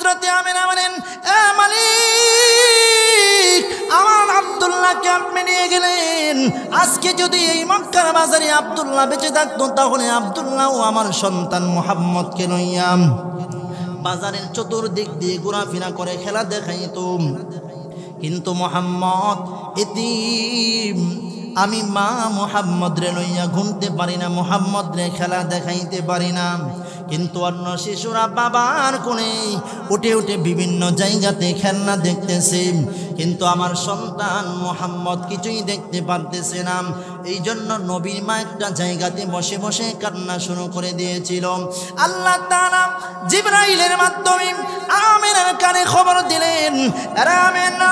হযরতে আমিনা বলেন, এ মালিক, আমার আব্দুল্লাহকে আপনি নিয়ে গেলেন। আজকে যদি এই মক্কার বাজারে আব্দুল্লাহ বেঁচে থাকতো, তাহলে আব্দুল্লাহও আমার সন্তান মুহাম্মদকে লইয়া বাজারের চতুর্দিক দিয়ে ঘোরাফেরা করে খেলা দেখাইতো। কিন্তু মুহাম্মদ এতিম, আমি মা মুহাম্মদ রে লইয়া ঘুমতে পারি না, মুহাম্মদ রে খেলা দেখাইতে পারি না। কিন্তু অন্য শিশুরা বাবার কোণে উঠে উঠে বিভিন্ন জায়গাতে খেলনা দেখতেছে, কিন্তু আমার সন্তান মুহাম্মদ কিছুই দেখতে পারতেছে না। এই জন্য নবীর মা একটা জায়গাতে বসে বসে কান্না শুরু করে দিয়েছিল। আল্লাহ তাআলা জিবরাইলের মাধ্যমে আমিনার কানে খবর দিলেন, আরে আমিনা,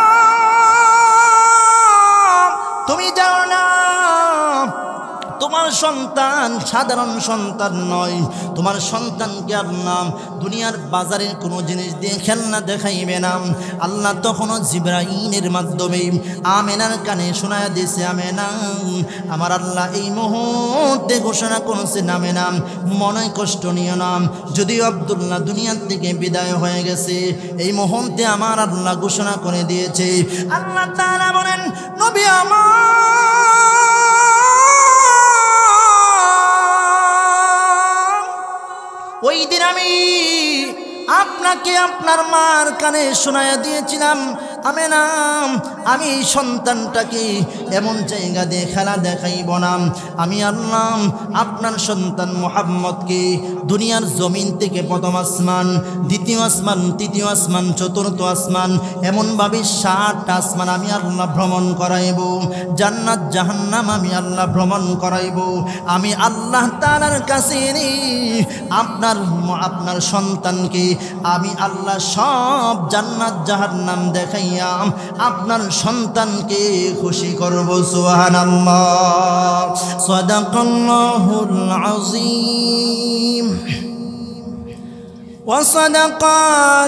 তুমি যাও না, তোমার সন্তান সাধারণ সন্তান নয়, তোমার সন্তানকে আল্লাহ দুনিয়ার বাজারের কোনো জিনিস দিয়ে খেলনা দেখাইবে না। আল্লাহ তখনও জিবরাইলের মাধ্যমে আমিনার কানে শোনায়া দিয়েছে, আমিনা, আমার আল্লাহ এই মুহূর্তে ঘোষণা করেছে, আমিনা, মনে কষ্ট নিও না, যদিও আব্দুল্লাহ দুনিয়ার থেকে বিদায় হয়ে গেছে, এই মুহূর্তে আমার আল্লাহ ঘোষণা করে দিয়েছে। আল্লাহ তাআলা বলেন, নবী আমার, ওই দিন আমি আপনাকে আপনার মার কানে শোনায়া দিয়েছিলাম, আমিনা, আমি সন্তানটাকে এমন জায়গা দিয়ে খেলা দেখাইব না। আমি আল্লাহ আপনার সন্তান মুহাম্মদকে দুনিয়ার জমিন থেকে প্রথম আসমান, দ্বিতীয় আসমান, তৃতীয় আসমান, চতুর্থ আসমান, এমনভাবে 7টা আসমান আমি আল্লাহ ভ্রমণ করাইব। জান্নাত জাহান্নাম আমি আল্লাহ ভ্রমণ করাইব। আমি আল্লাহ তাআলার কাছে আপনার সন্তানকে আমি আল্লাহ সব জান্নাত জাহান্নাম দেখাইয়া আপনার সন্তানকে খুশি করব। সুবহানাল্লাহ, সাদাকাল্লাহুল আযীম ওয়া সাদাকা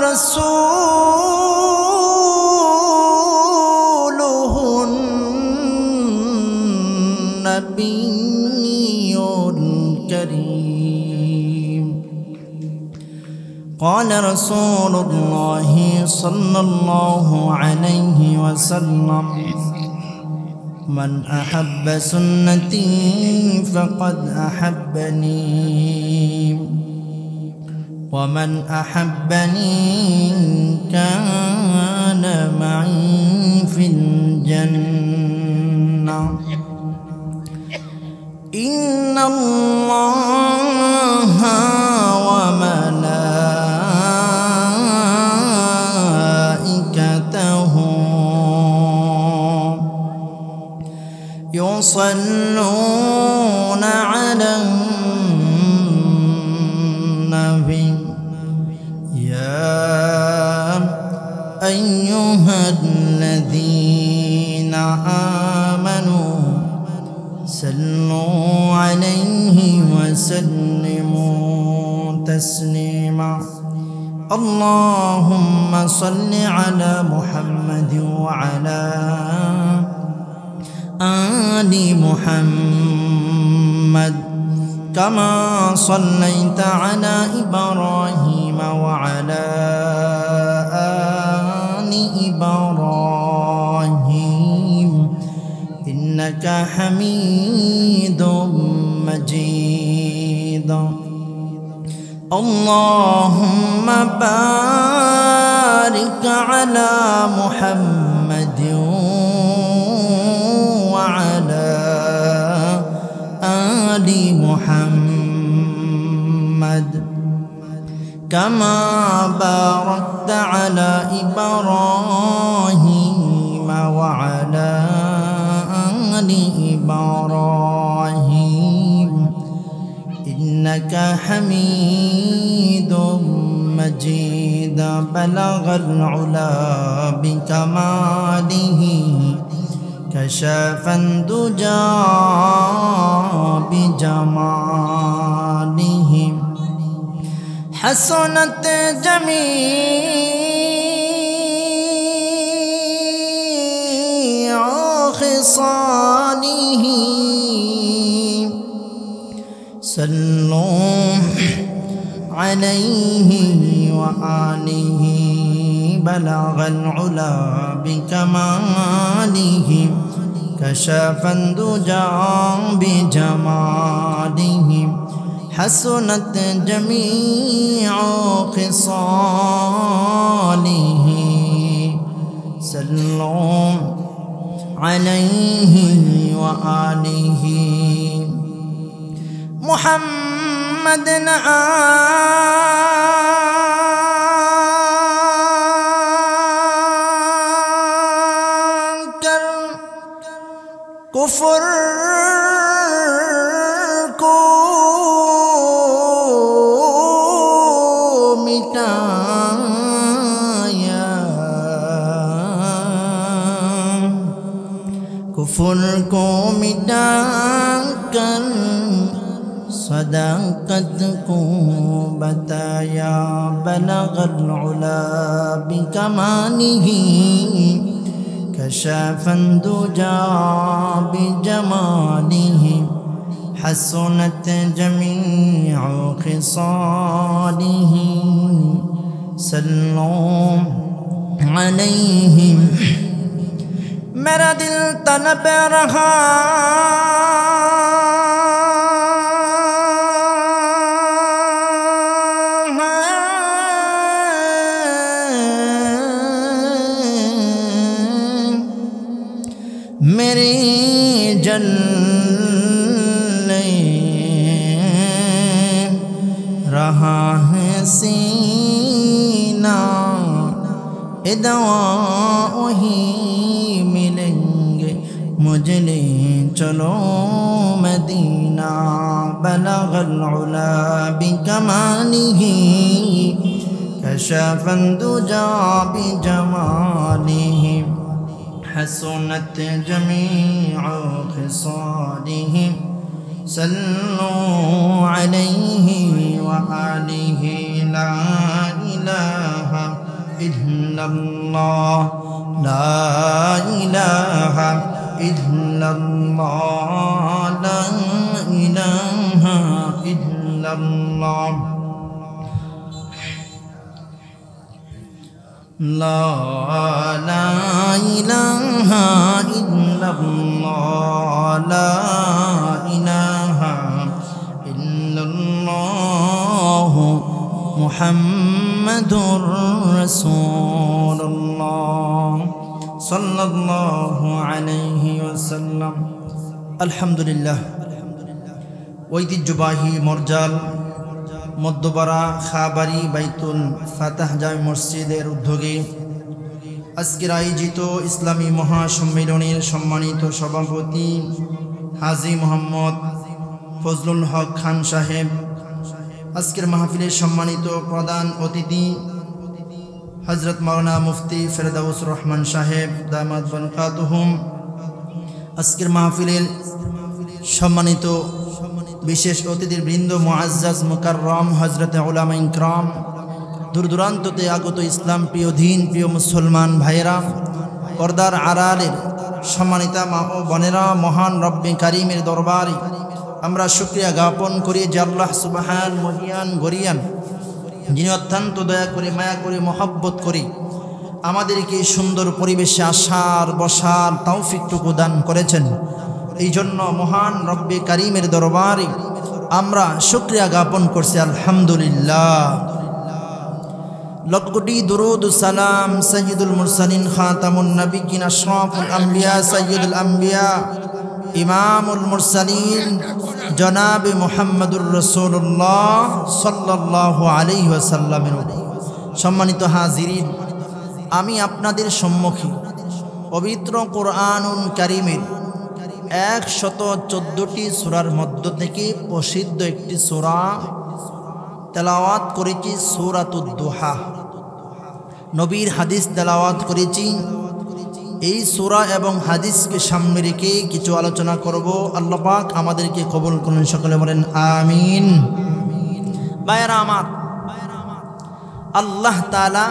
রাসূলুহুন নাবিয়্যুল কারীম। قال رسول الله صلى الله عليه وسلم: من أحب سنتي فقد أحبني، ومن أحبني كان معي في الجنة. إن الله وملائكته يصلون على النبي يا أيها الذين آمنوا صلوا عليه وسلموا تسليما. اللهم صل على محمد وعلى آل محمد كما صليت على إبراهيم وعلى آل إبراهيم إنك حميد مجيد. اللهم بارك على محمد وعلى آل محمد كما باركت على إبراهيم وعلى آل إبراهيم إنك حميد مجيد. بلغ العلا بكماله كشف الدجى بجماله حسنت جميع خصاله. صلوا عليه وآله بلغ العلا بكماله كشف الدجى بجماله حسنت جميع خصاله صلوا عليه وآله محمد आकर कुफ्र को मिटाया कुफ्र को मिटाकर सदाकत को बताया बलगल उला बिकमालिही कशफन दुजा बिजमालिही हसनत जमीउ खिसालिही सल्लू अलैहि। मेरा दिल तड़प रहा मेरे जलने रहा है सीना ए दवा वही मिलेंगे मुझे ले चलो मदीना बलगल उला बिकमालिही कशफन दुजा बिजमालिही हसनत जमीउ खिसालिही सल्लू अलैहि व आलिही ला इलाहा इल्लल्लाह ला इलाहा इल्लल्लाह ला इलाहा इल्लल्लाह ला इलाहा इल्लल्लाह ला इलाहा इल्लल्लाह मुहम्मदुर रसूलुल्लाह सल्लल्लाहु अलैहि वसल्लम। अल्हम्दुलिल्लाह ঐতিহ্যবাহী মরজাল মধ্যপাড়া খাবারি বাইতুল ফাতাহ জামে মসজিদের উদ্যোগে আজকের আয়োজিত ইসলামী মহাসম্মেলনের সম্মানিত সভাপতি হাজী মোহাম্মদ ফজলুল হক খান সাহেব, আজকের মাহফিলের সম্মানিত প্রধান অতিথি হযরত মাওলানা মুফতি ফেরদাউস রহমান সাহেব দামাত বরকাতুহুম, আজকের মাহফিলের সম্মানিত বিশেষ অতিথির বৃন্দ মুআজ্জাজ মুকাররম হযরত উলামা ইকরাম, দূর দূরান্ততে আগত ইসলাম প্রিয় দিন প্রিয় মুসলমান ভাইয়েরা, পর্দার আড়ালের সম্মানিতা মা ও বোনেরা, মহান রব্বে কারিমের দরবারে আমরা শুকরিয়া জ্ঞাপন করি যে আল্লাহ সুবহান মহিয়ান গরিয়ান, যিনি অত্যন্ত দয়া করে মায়া করে মহব্বত করে আমাদেরকে সুন্দর পরিবেশে আসার বসার তৌফিকটুকু দান করেছেন। এই জন্য মহান রব্বে কারিমের দরবারে আমরা শুকরিয়া জ্ঞাপন করছি আলহামদুলিল্লাহ। লক্ষ কোটি দুরুদ সালাম সাইয়্যিদুল মুরসালিন খাতামুন নবিয়্যিন আশরাফুল আম্বিয়া সাইয়্যিদুল আম্বিয়া ইমামুল মুরসালিন জনাবে মুহাম্মদুর রাসূলুল্লাহ সাল্লাল্লাহু আলাইহি ওয়াসাল্লামের উপর। সম্মানিত হাজিরিন, আমি আপনাদের সম্মুখে পবিত্র কোরআনুল কারীমের 114টি সূরার মধ্য থেকে প্রসিদ্ধ একটি সূরা তেলাওয়াত করেছি, সূরাতুদ দুহা। নবীর হাদিস তেলাওয়াত করেছি। এই সূরা এবং হাদিসকে সামনে রেখে কিছু আলোচনা করব। আল্লাহ পাক আমাদেরকে কবুল করুন, সকলে বলেন আমিন। ভাইরা আমার, আল্লাহ তাআলা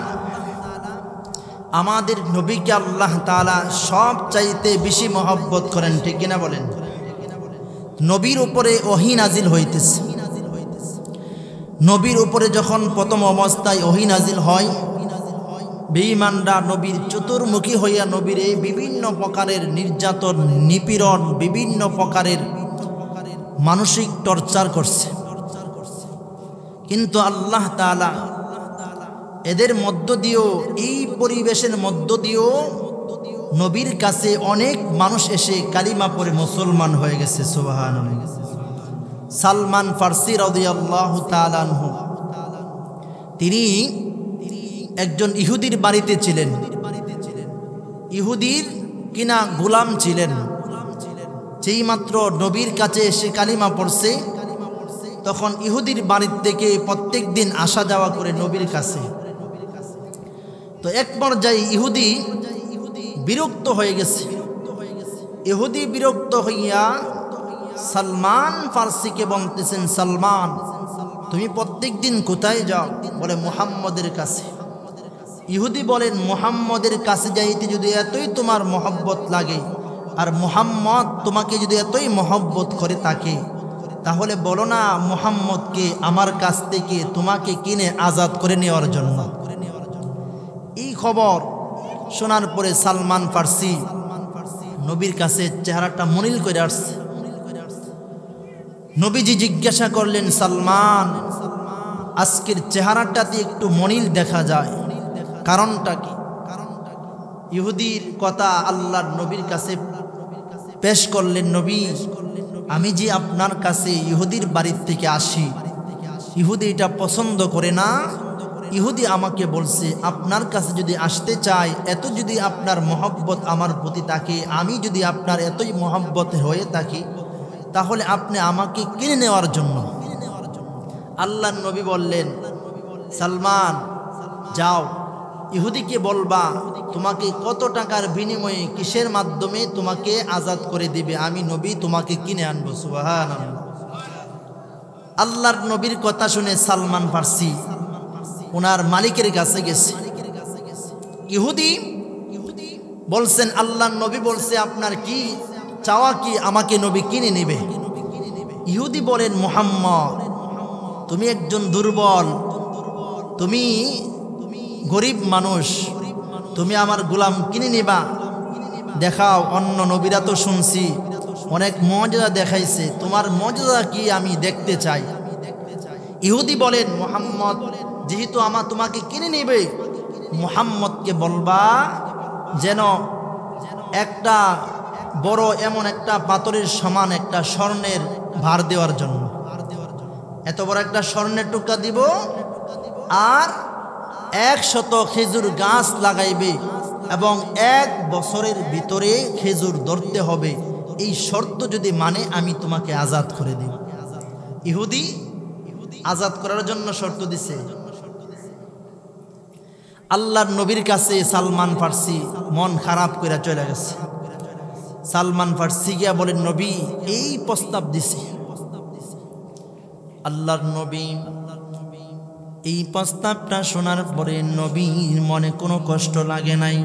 আমাদের নবীকে আল্লাহ তাআলা সব চাইতে বেশি মহব্বত করেন, ঠিক কিনা বলেন? নবীর উপরে ওহী নাজিল হইতেছে, নবীর উপরে যখন প্রথম অবস্থায় ওহী নাজিল হয়, বেঈমানরা নবীর চতুর্মুখী হইয়া নবীরে বিভিন্ন প্রকারের নির্যাতন, নিপীড়ন, বিভিন্ন প্রকারের মানসিক টর্চার করছে। কিন্তু আল্লাহ তাআলা এদের মধ্য দিয়েও, এই পরিবেশের মধ্য দিয়েও নবীর কাছে অনেক মানুষ এসে কালিমা পড়ে মুসলমান হয়ে গেছে। সুবহানাল্লাহ। সালমান ফারসি রাদিয়াল্লাহু তাআলা আনহু, তিনি একজন ইহুদির বাড়িতে ছিলেন, ইহুদির কিনা গোলাম ছিলেন। যেই মাত্র নবীর কাছে এসে কালিমা পড়ছে, তখন ইহুদির বাড়ির থেকে প্রত্যেক দিন আসা যাওয়া করে নবীর কাছে। তো এক পর্যায়ে ইহুদি বিরক্ত হয়ে গেছে। ইহুদি বিরক্ত হইয়া সালমান ফারসিকে বলতেছেন, সালমান, তুমি প্রত্যেক দিন কোথায় যাও? বলে, মুহাম্মদের কাছে। ইহুদি বলেন, মুহাম্মদের কাছে যাইতে যদি এতই তোমার মহব্বত লাগে, আর মুহাম্মদ তোমাকে যদি এতই মহব্বত করে থাকে, তাহলে বলো না মুহাম্মদকে আমার কাছ থেকে তোমাকে কিনে আজাদ করে নেওয়ার জন্য। এই খবর শোনার পরে সালমান ফারসি নবীর কাছে চেহারাটা মলিন করে আসছে। নবীজি জিজ্ঞাসা করলেন, সালমান, আজকের চেহারাটাতে একটু মলিন দেখা যায়, কারণটা কি? ইহুদির কথা আল্লাহর নবীর কাছে পেশ করলেন। নবী, আমি যে আপনার কাছে ইহুদির বাড়ির থেকে আসি, ইহুদি এটা পছন্দ করে না। ইহুদি আমাকে বলছে, আপনার কাছে যদি আসতে চাই, এত যদি আপনার মহব্বত আমার প্রতি থাকে, আমি যদি আপনার এতই মহব্বত হয়ে থাকি, তাহলে আপনি আমাকে কিনে নেওয়ার জন্য। আল্লাহর নবী বললেন, সালমান, যাও ইহুদিকে বলবা তোমাকে কত টাকার বিনিময়ে, কিসের মাধ্যমে তোমাকে আজাদ করে দিবে, আমি নবী তোমাকে কিনে আনবো। সুবহানাল্লাহ। আল্লাহর নবীর কথা শুনে সালমান ফারসি ওনার মালিকের কাছে গেছে। ইহুদি বলছেন, আল্লাহর নবী বলছে আপনার কি চাওয়া, কি আমাকে নবী কিনে নেবে? ইহুদি বলেন, মুহাম্মদ, তুমি একজন দুর্বল, তুমি গরিব মানুষ, তুমি আমার গোলাম কিনে নিবা? দেখাও, অন্য নবীরা তো শুনছি অনেক মর্যাদা দেখাইছে, তোমার মর্যাদা কি আমি দেখতে চাই। ইহুদি বলেন, মুহাম্মদ যেহেতু তোমাকে কিনে নেবে, মুহাম্মদকে বলবা যেন একটা বড় এমন একটা পাথরের সমান একটা স্বর্ণের ভার দেওয়ার জন্য, এত বড় একটা স্বর্ণের টুকরা দিব, আর 100 খেজুর গাছ লাগাইবে এবং 1 বছরের ভিতরে খেজুর ধরতে হবে। এই শর্ত যদি মানে আমি তোমাকে আজাদ করে দিব। ইহুদি আজাদ করার জন্য শর্ত দিছে। আল্লাহর নবীর কাছে সালমান ফারসি মন খারাপ করে চলে গেছে। সালমান ফারসি গিয়া বলেন, নবী এই প্রস্তাব দিছে। আল্লাহর নবী এই প্রস্তাবটা শোনার পরে নবীর মনে কোনো কষ্ট লাগে নাই।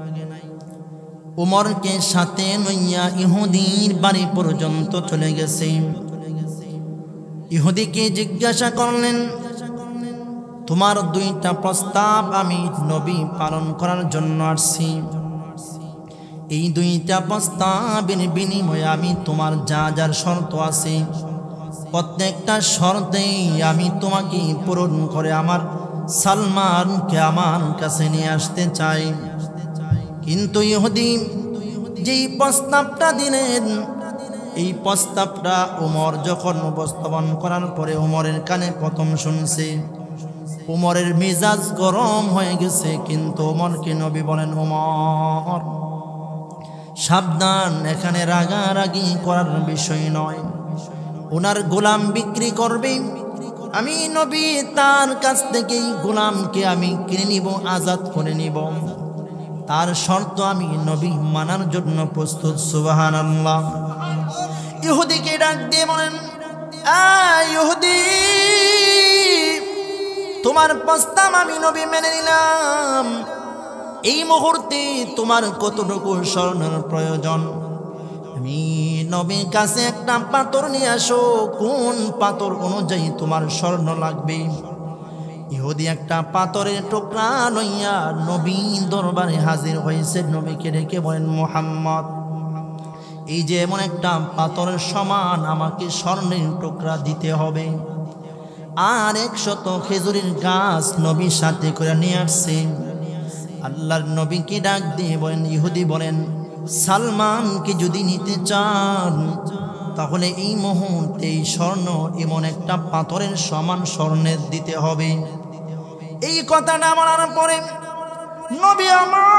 উমরকে সাথে লইয়া ইহুদির বাড়ি পর্যন্ত চলে গেছে। ইহুদিকে জিজ্ঞাসা করলেন, তোমার 2টা প্রস্তাব আমি নবী পালন করার জন্য আসছি। এই 2টা প্রস্তাবের বিনিময়ে আমি তোমার যা যার শর্ত আছে, প্রত্যেকটা শর্তেই আমি তোমাকে পূরণ করে আমার সালমানকে আমার কাছে নিয়ে আসতে চাই। কিন্তু ইহুদি যেই প্রস্তাবটা দিলেন, এই প্রস্তাবটা উমর যখন উপস্থাপন করার পরে উমরের কানে প্রথম শুনছে, উমরের মেজাজ গরম হয়ে গেছে। কিন্তু উমরকে নবী বলেন, উমর সাবধান, এখানে রাগারাগি করার বিষয় নয়। ওনার গোলাম বিক্রি করবে, আমি নবী তার কাছ থেকে গোলামকে আমি কিনে নিব, আজাদ করে নিব। তার শর্ত আমি নবী মানার জন্য প্রস্তুত। সুবহানাল্লাহ। ইহুদিকে ডাক দিয়ে বলেন, ইহুদি, তোমার প্রস্তাব আমি নবী মেনে নিলাম। এই মুহূর্তে তোমার কতটুকু স্বর্ণের প্রয়োজন আমি নবীর কাছে একটা পাথর নিয়ে আসো, কোন পাথর অনুযায়ী তোমার স্বর্ণ লাগবে। ইহুদি একটা পাথরের টুকরা লইয়া নবী দরবারে হাজির হয়েছে। নবীকে ডেকে বলেন, মুহাম্মদ, এই যে এমন একটা পাথরের সমান আমাকে স্বর্ণের টুকরা দিতে হবে। আর 100 খেজুরের গাছ নবীর সাথে করে নিয়ে আসছে। আল্লাহর নবীকে ডাক দিয়ে বলেন, ইহুদি বলেন, সালমানকে যদি নিতে চান তাহলে এই মুহূর্তে এই স্বর্ণ এমন একটা পাথরের সমান স্বর্ণের দিতে হবে। এই কথাটা বলার পরে নবী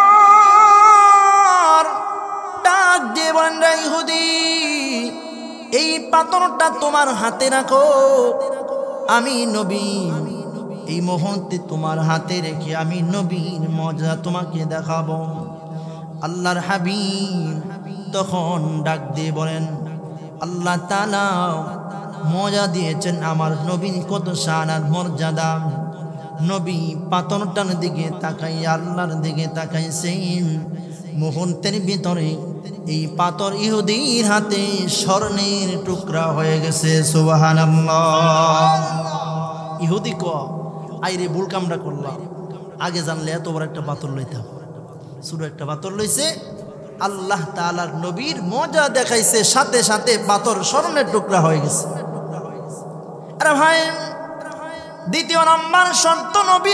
আমার ডাক দিয়ে বলেন, ইহুদি, এই পাথরটা তোমার হাতে রাখো। আমি নবী এই মুহূর্তে তোমার হাতে রেখে আমি নবীর মজা তোমাকে দেখাবো। আল্লাহর হাবিব তখন ডাক দিয়ে বলেন, আল্লাহ তাআলা মজা দিয়েছেন আমার নবীর কত শান আর মর্যাদা। নবী পাথরটার দিকে তাকাই আল্লাহর দিকে তাকাইছেন। মুহূর্তের ভিতরে এই পাথর ইহুদির হাতে স্বর্ণের টুকরা হয়ে গেছে। সুবহানাল্লাহ। ইহুদি ক আইরে ভুল কামটা করলাম, আগে জানলে এত বড় একটা পাথর লইতাম। ছোট একটা পাথর লইছে, আল্লাহ তাআলার নবীর মজা দেখাইছে, সাথে সাথে পাথর স্বর্ণের টুকরা হয়ে গেছে। আরে ভাই, দ্বিতীয় নম্বর শর্ত, নবী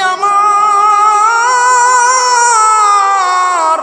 আমার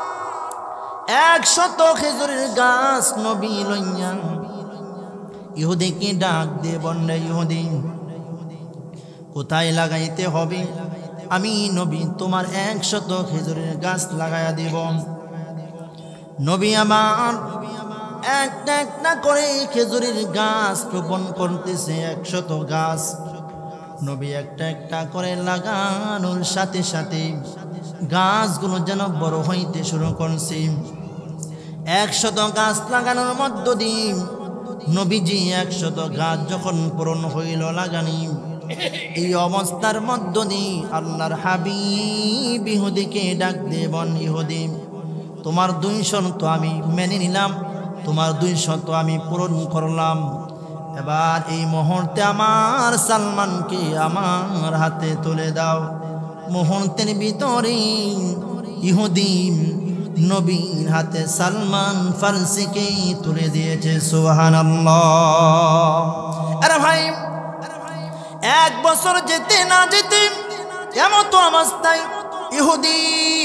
100 খেজুরের গাছ নবী লইয়া ইহুদিকে ডাক দিয়ে বললে, ইহুদি, কোথায় লাগাইতে হবে? আমি নবী তোমার 100 খেজুরের গাছ লাগাইয়া দেব। নবী আমার একটা একটা করে খেজুরের গাছ রোপণ করতেছে, 100 গাছ। নবী একটা একটা করে লাগানোর সাথে সাথে গাছগুলো যেন বড় হইতে শুরু করছে। 100 গাছ লাগানোর মধ্য দিয়ে নবীজি 100 গাছ যখন পূরণ হইল লাগানি, এই অবস্থার মধ্য দিয়ে আল্লাহর হাবিব ইহুদিকে ডাক দেবন, ইহুদি, তোমার 200 তো আমি মেনে নিলাম, তোমার 200 আমি পূরণ করলাম। এবার এই মুহূর্তে আমার সালমানকে আমার হাতে তুলে দাও। মুহূর্তের ভিতরে ইহুদি নবীর হাতে সালমান ফারসিকে তুলে দিয়েছে। সুবহানাল্লাহ। আরে ভাই, 1 বছর যেতে না যেতে এমন তো অবস্থায় ইহুদি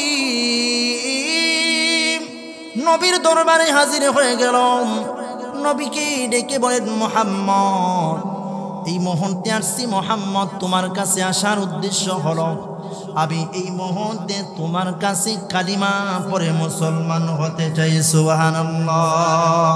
নবীর দরবারে হাজির হয়ে গেল। নবীকে ডেকে বলেন, মুহাম্মদ, এই মুহূর্তে আসছি মুহাম্মদ, তোমার কাছে আসার উদ্দেশ্য হলো আমি এই মুহূর্তে তোমার কাছে কালিমা পড়ে মুসলমান হতে চাই। সুবহানাল্লাহ।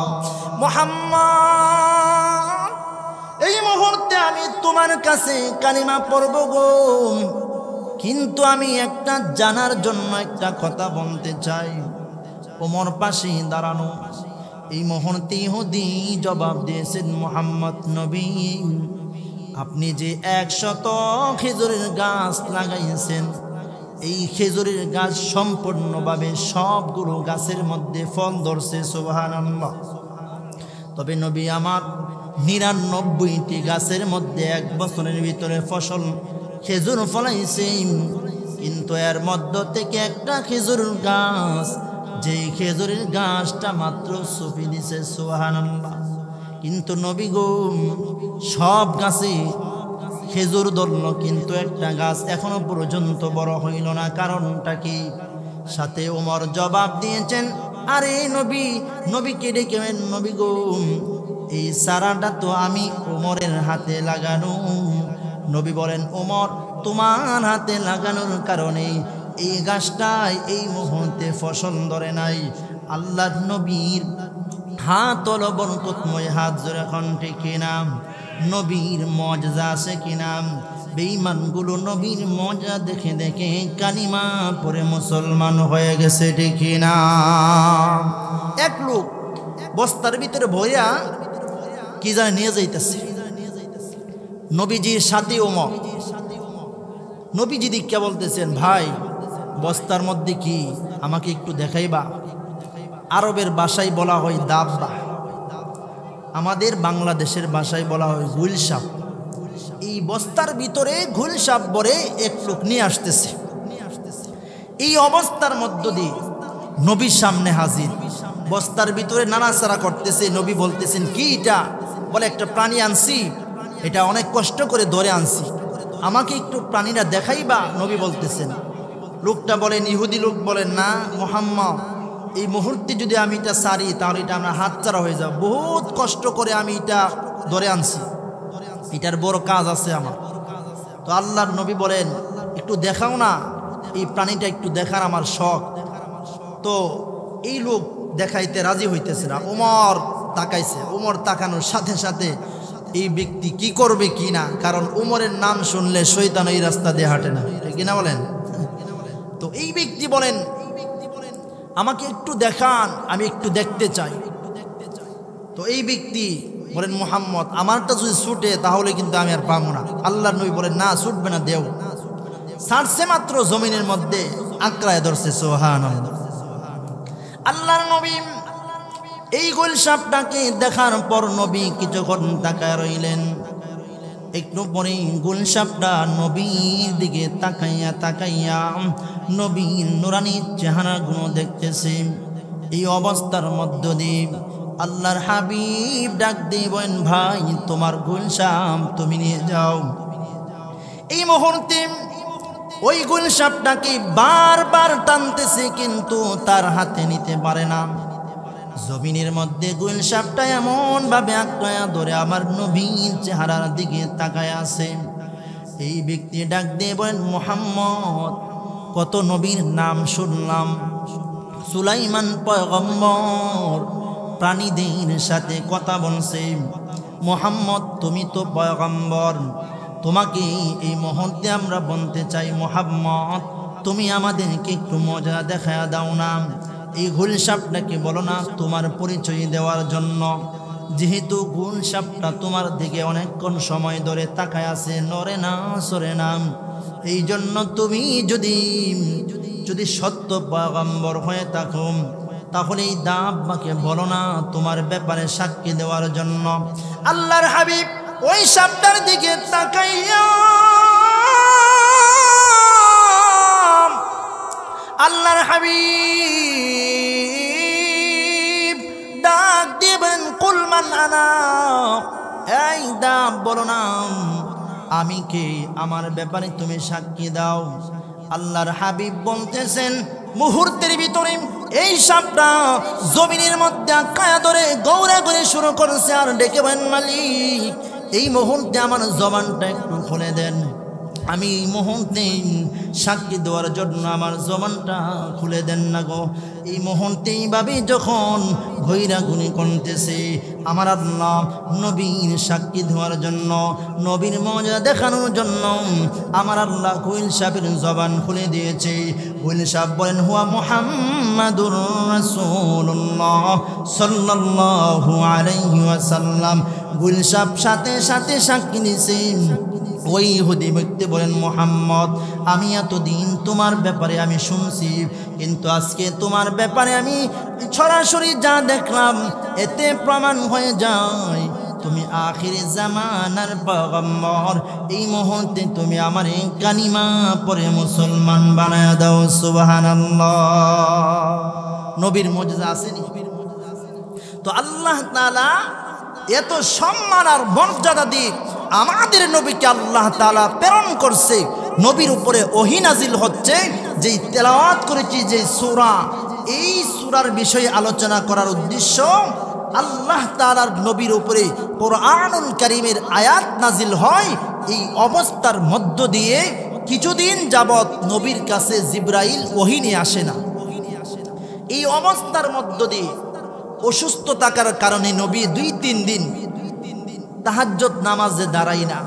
মুহাম্মদ, এই মুহূর্তে আমি তোমার কাছে কালিমা পড়ব গো, কিন্তু আমি একটা জানার জন্য একটা কথা বলতে চাই। ওমর পাশে দাঁড়ানো। এই মুহূর্তে ইহুদি জবাব দিয়েছেন, মুহাম্মদ নবী, আপনি যে 100 খেজুরের গাছ লাগাইছেন, এই খেজুরের গাছ সম্পূর্ণভাবে সবগুলো গাছের মধ্যে ফল ধরছে। সুবহানাল্লাহ। তবে নবী আমার 99টি গাছের মধ্যে 1 বছরের ভিতরে ফসল খেজুর ফলাইছে, কিন্তু এর মধ্য থেকে একটা খেজুর গাছ, যে খেজুরের গাছটা মাত্র সুফি দিছে। সুবহানাল্লাহ। কিন্তু নবী গো সব গাছে খেজুর ধরল, কিন্তু একটা গাছ এখনো পর্যন্ত বড় হইল না। কারণটা কি? সাথে ওমর জবাব দিয়েছেন, আরে নবী, নবীকে ডেকে, নবী গো এই সারাটা তো আমি ওমরের হাতে লাগানো। নবী বলেন, ওমর তোমার হাতে লাগানোর কারণে এই গাছটাই এই মুহূর্তে ফসল ধরে নাই। আল্লাহর নবীর হাত হলো বরকতময় হাত, জোরে কণ্ঠে কিনা নবীর মজা আছে কিনা? বেঈমানগুলো নবীর মজা দেখে দেখে কালিমা পড়ে মুসলমান হয়ে গেছে, ঠিক না? এক লোক বস্তার ভিতরে ভরিয়া কি জানে নিয়ে যাইতেছে, নবীজির সাথে ওমর। নবীজি দিকে বলতেছেন, ভাই বস্তার মধ্যে কি, আমাকে একটু দেখাইবা? আরবের ভাষায় বলা হয় দাব্বা। আমাদের বাংলাদেশের ভাষায় বলা হয় গুলসাপ। এই বস্তার ভিতরে গুলসাপ ভরে এক লোক নিয়ে আসতেছে। এই অবস্থার মধ্য দিয়ে নবীর সামনে হাজির, বস্তার ভিতরে নাড়াচাড়া করতেছে। নবী বলতেছেন, কি এটা? বলে, একটা প্রাণী আনছি, এটা অনেক কষ্ট করে ধরে আনছি, আমাকে একটু প্রাণীরা দেখাইবা? নবী বলতেছেন। লোকটা বলেন, ইহুদি লোক বলেন, না মুহাম্মদ, এই মুহূর্তে যদি আমি এটা সারি তাহলে এটা আমরা হাতছাড়া হয়ে যাব, বহুত কষ্ট করে আমি এটা ধরে আনছি, এটার বড় কাজ আছে আমার। তো আল্লাহর নবী বলেন, একটু দেখাও না, এই প্রাণীটা একটু দেখার আমার শখ। তো এই লোক দেখাইতে রাজি হইতেছে না। ওমর তাকাইছে, ওমর তাকানোর সাথে সাথে এই ব্যক্তি কি করবে কি না, কারণ ওমরের নাম শুনলে শয়তান এই রাস্তা দিয়ে হাঁটে না, ঠিক কিনা বলেন? তো এই ব্যক্তি বলেন, আমাকে একটু দেখান, আমি একটু দেখতে চাই। তো এই ব্যক্তি বলেন, মুহাম্মদ, আমারটা যদি ছুটে তাহলে কিন্তু আমি আর পাবো না। আল্লাহর নবী বলেন, না ছুটবে না, দেও। ছাড়ছে মাত্র জমিনের মধ্যে আঁকড়ায় ধরছে। সুবহানাল্লাহ। আল্লাহর নবী এই গুলসাপটাকে দেখার পর নবী কিছুক্ষণ তাকায় রইলেন। একটু পরেই গুলসাপটা নবীর দিকে তাকাইয়া তাকাইয়া নবীর নুরানি চেহারা গুলো দেখতেছে। এই অবস্থার মধ্য দিয়ে আল্লাহর হাবিব ডাক দিবেন, ভাই তোমার গুলসাপ তুমি নিয়ে যাও। এই মুহূর্তে ওই গুলসাপটাকে বারবার টানতেছে, কিন্তু তার হাতে নিতে পারে না। জমিনের মধ্যে গুলসাপটা এমন ভাবে আঁকড়ায়া ধরে আমার নবীর চেহারার দিকে তাকায় আছে। এই ব্যক্তি ডাক দিয়ে বলেন, মুহাম্মদ, কত নবীর নাম শুনলাম, সুলাইমান পয়গম্বর প্রাণীদের সাথে কথা বলছে। মুহাম্মদ, তুমি তো পয়গম্বর, তোমাকে এই মুহূর্তে আমরা বলতে চাই, মুহাম্মদ, তুমি আমাদেরকে একটু মজা দেখায়া দাও না। এই গুলসাপটাকে বলো না তোমার পরিচয় দেওয়ার জন্য, যেহেতু গুলসাপটা তোমার দিকে অনেকক্ষণ সময় ধরে তাকায় আছে, নড়ে না সরে না, এই জন্য তুমি যদি সত্য পয়গম্বর হয়ে থাকো তাহলে এই দাব্বাকে বলো না তোমার ব্যাপারে সাক্ষী দেওয়ার জন্য। আল্লাহর হাবিব ওই সাপটার দিকে তাকাইয়া আল্লাহর হাবিব ডাক দিবেন, কুল মান আনা, এই দাব বলো না আমি কে, আমার ব্যাপারে তুমি সাক্ষী দাও। আল্লাহর হাবিব বলতেছেন, মুহূর্তের ভিতরে এই সাপটা জমিনের মধ্যে আঁকড়ায়া ধরে গৌরা করে শুরু করেছে আর ডেকে বলেন, মালিক, এই মুহূর্তে আমার জবানটা একটু খুলে দেন, আমি এই মুহূর্তে সাক্ষী দেওয়ার জন্য আমার জবানটা খুলে দেন না গো। এই মুহূর্তে এইভাবে যখন ঘৈরা গুনি করতেছে, আমার আল্লাহ নবীর সাক্ষী দেওয়ার জন্য, নবীর মজা দেখানোর জন্য আমার আল্লাহ কুইল সাহেবের জবান খুলে দিয়েছে। কুইল সাহেব বলেন, হুয়া মুহাম্মাদুর রাসূলুল্লাহ সাল্লাল্লাহু আলাইহি ওয়াসাল্লাম। কুইল সাহেব সাথে সাথে সাক্ষী দিয়েছে। ওই ইহুদি ব্যক্তি বলেন, মুহাম্মদ, আমি এতদিন তোমার ব্যাপারে আমি শুনছি, কিন্তু আজকে তোমার ব্যাপারে আমি সরাসরি যা দেখলাম এতে প্রমাণ হয়ে যায় তুমি আখিরে জামানার পয়গম্বর। এই মুহূর্তে তুমি আমার কালিমা পড়ে মুসলমান বানায় দাও। সুবহানাল্লাহ। নবীর মুজিজা আসেনি? তো আল্লাহ তাআলা এত সম্মান আর মর্যাদা দিয়ে আমাদের নবীকে আল্লাহ তাআলা প্রেরণ করছে। নবীর উপরে ওহী নাজিল হচ্ছে, যেই তেলাওয়াত করেছি যে সূরা, এই সূরার বিষয়ে আলোচনা করার উদ্দেশ্য আল্লাহ তাআলার নবীর উপরে কোরআনুল কারীমের আয়াত নাজিল হয়। এই অবস্থার মধ্য দিয়ে কিছুদিন যাবত নবীর কাছে জিবরাইল ওহী নিয়ে আসে না। এই অবস্থার মধ্য দিয়ে অসুস্থ থাকার কারণে নবী 2-3 দিন তাহাজ্জুদ নামাজে দাঁড়াই না।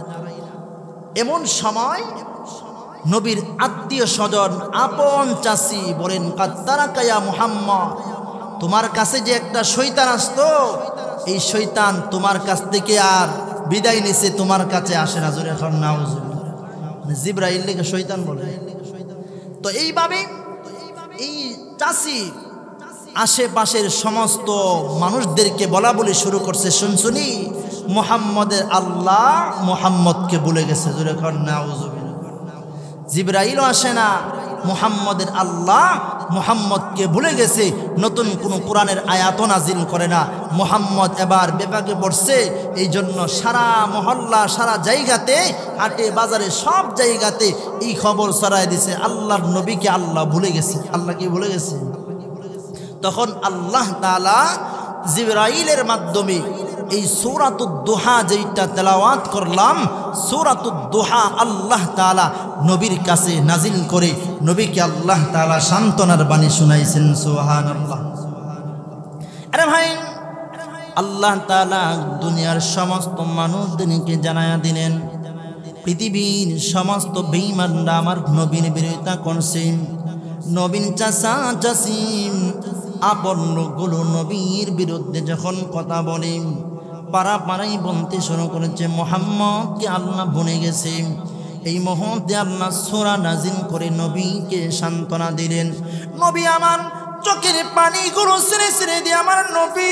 এমন সময় নবীর আত্মীয় স্বজন আপন চাচি বলেন, কাত্তারাকা ইয়া মুহাম্মদ, তোমার কাছে যে একটা শয়তান আসতো, এই শয়তান তোমার কাছ থেকে আর বিদায় নিছে, তোমার কাছে আসে না। জোরে এখন নাউজুবিল্লাহ। জিবরাইলকে শয়তান বলে। তো এইভাবে এই চাচি আশেপাশের সমস্ত মানুষদেরকে বলা বলি শুরু করছে, শুনছুনি মুহাম্মদের আল্লাহ মুহাম্মদকে ভুলে গেছে। জোরে কর নাউজুবিল্লাহ। জিবরাইলও আসে না, মুহাম্মদের আল্লাহ মুহাম্মদকে ভুলে গেছে। নতুন কোনো কোরআনের আয়াতও নাজিল করে না। মুহাম্মদ এবার বিপাকে পড়ছে, এই জন্য সারা মহল্লা সারা জায়গাতে হাটে বাজারে সব জায়গাতে এই খবর ছড়ায় দিছে আল্লাহর নবীকে আল্লাহ ভুলে গেছে। আল্লাহ কি ভুলে গেছে? তখন আল্লাহ তাআলা জিবরাইলের মাধ্যমে এই সূরাতুদ দুহা যেটা তেলাওয়াত করলাম, সূরাতুদ দুহা আল্লাহ তাআলা নবীর কাছে নাজিল করে নবীকে আল্লাহ তাআলা সান্ত্বনার বাণী শুনাইছেন। সুবহানাল্লাহ। আরে ভাই, আল্লাহ তাআলা দুনিয়ার সমস্ত মানুষদেরকে জানায়া দিলেন, পৃথিবীর সমস্ত বেঈমানরা আমার নবীর বিরোধিতা করছে। নবীন চাচা চাচিম আপন লোকগুলো নবীর বিরুদ্ধে যখন কথা বলে, পাড়া পাড়াই বলতে শুরু করেছে মুহাম্মদকে আল্লাহ ভুলে গেছে। এই মুহূর্তে আল্লাহ সূরা নাজিল করে নবীকে সান্ত্বনা দিলেন। নবী আমার চোখের পানিগুলো ছেড়ে ছেড়ে দিয়ে আমার নবী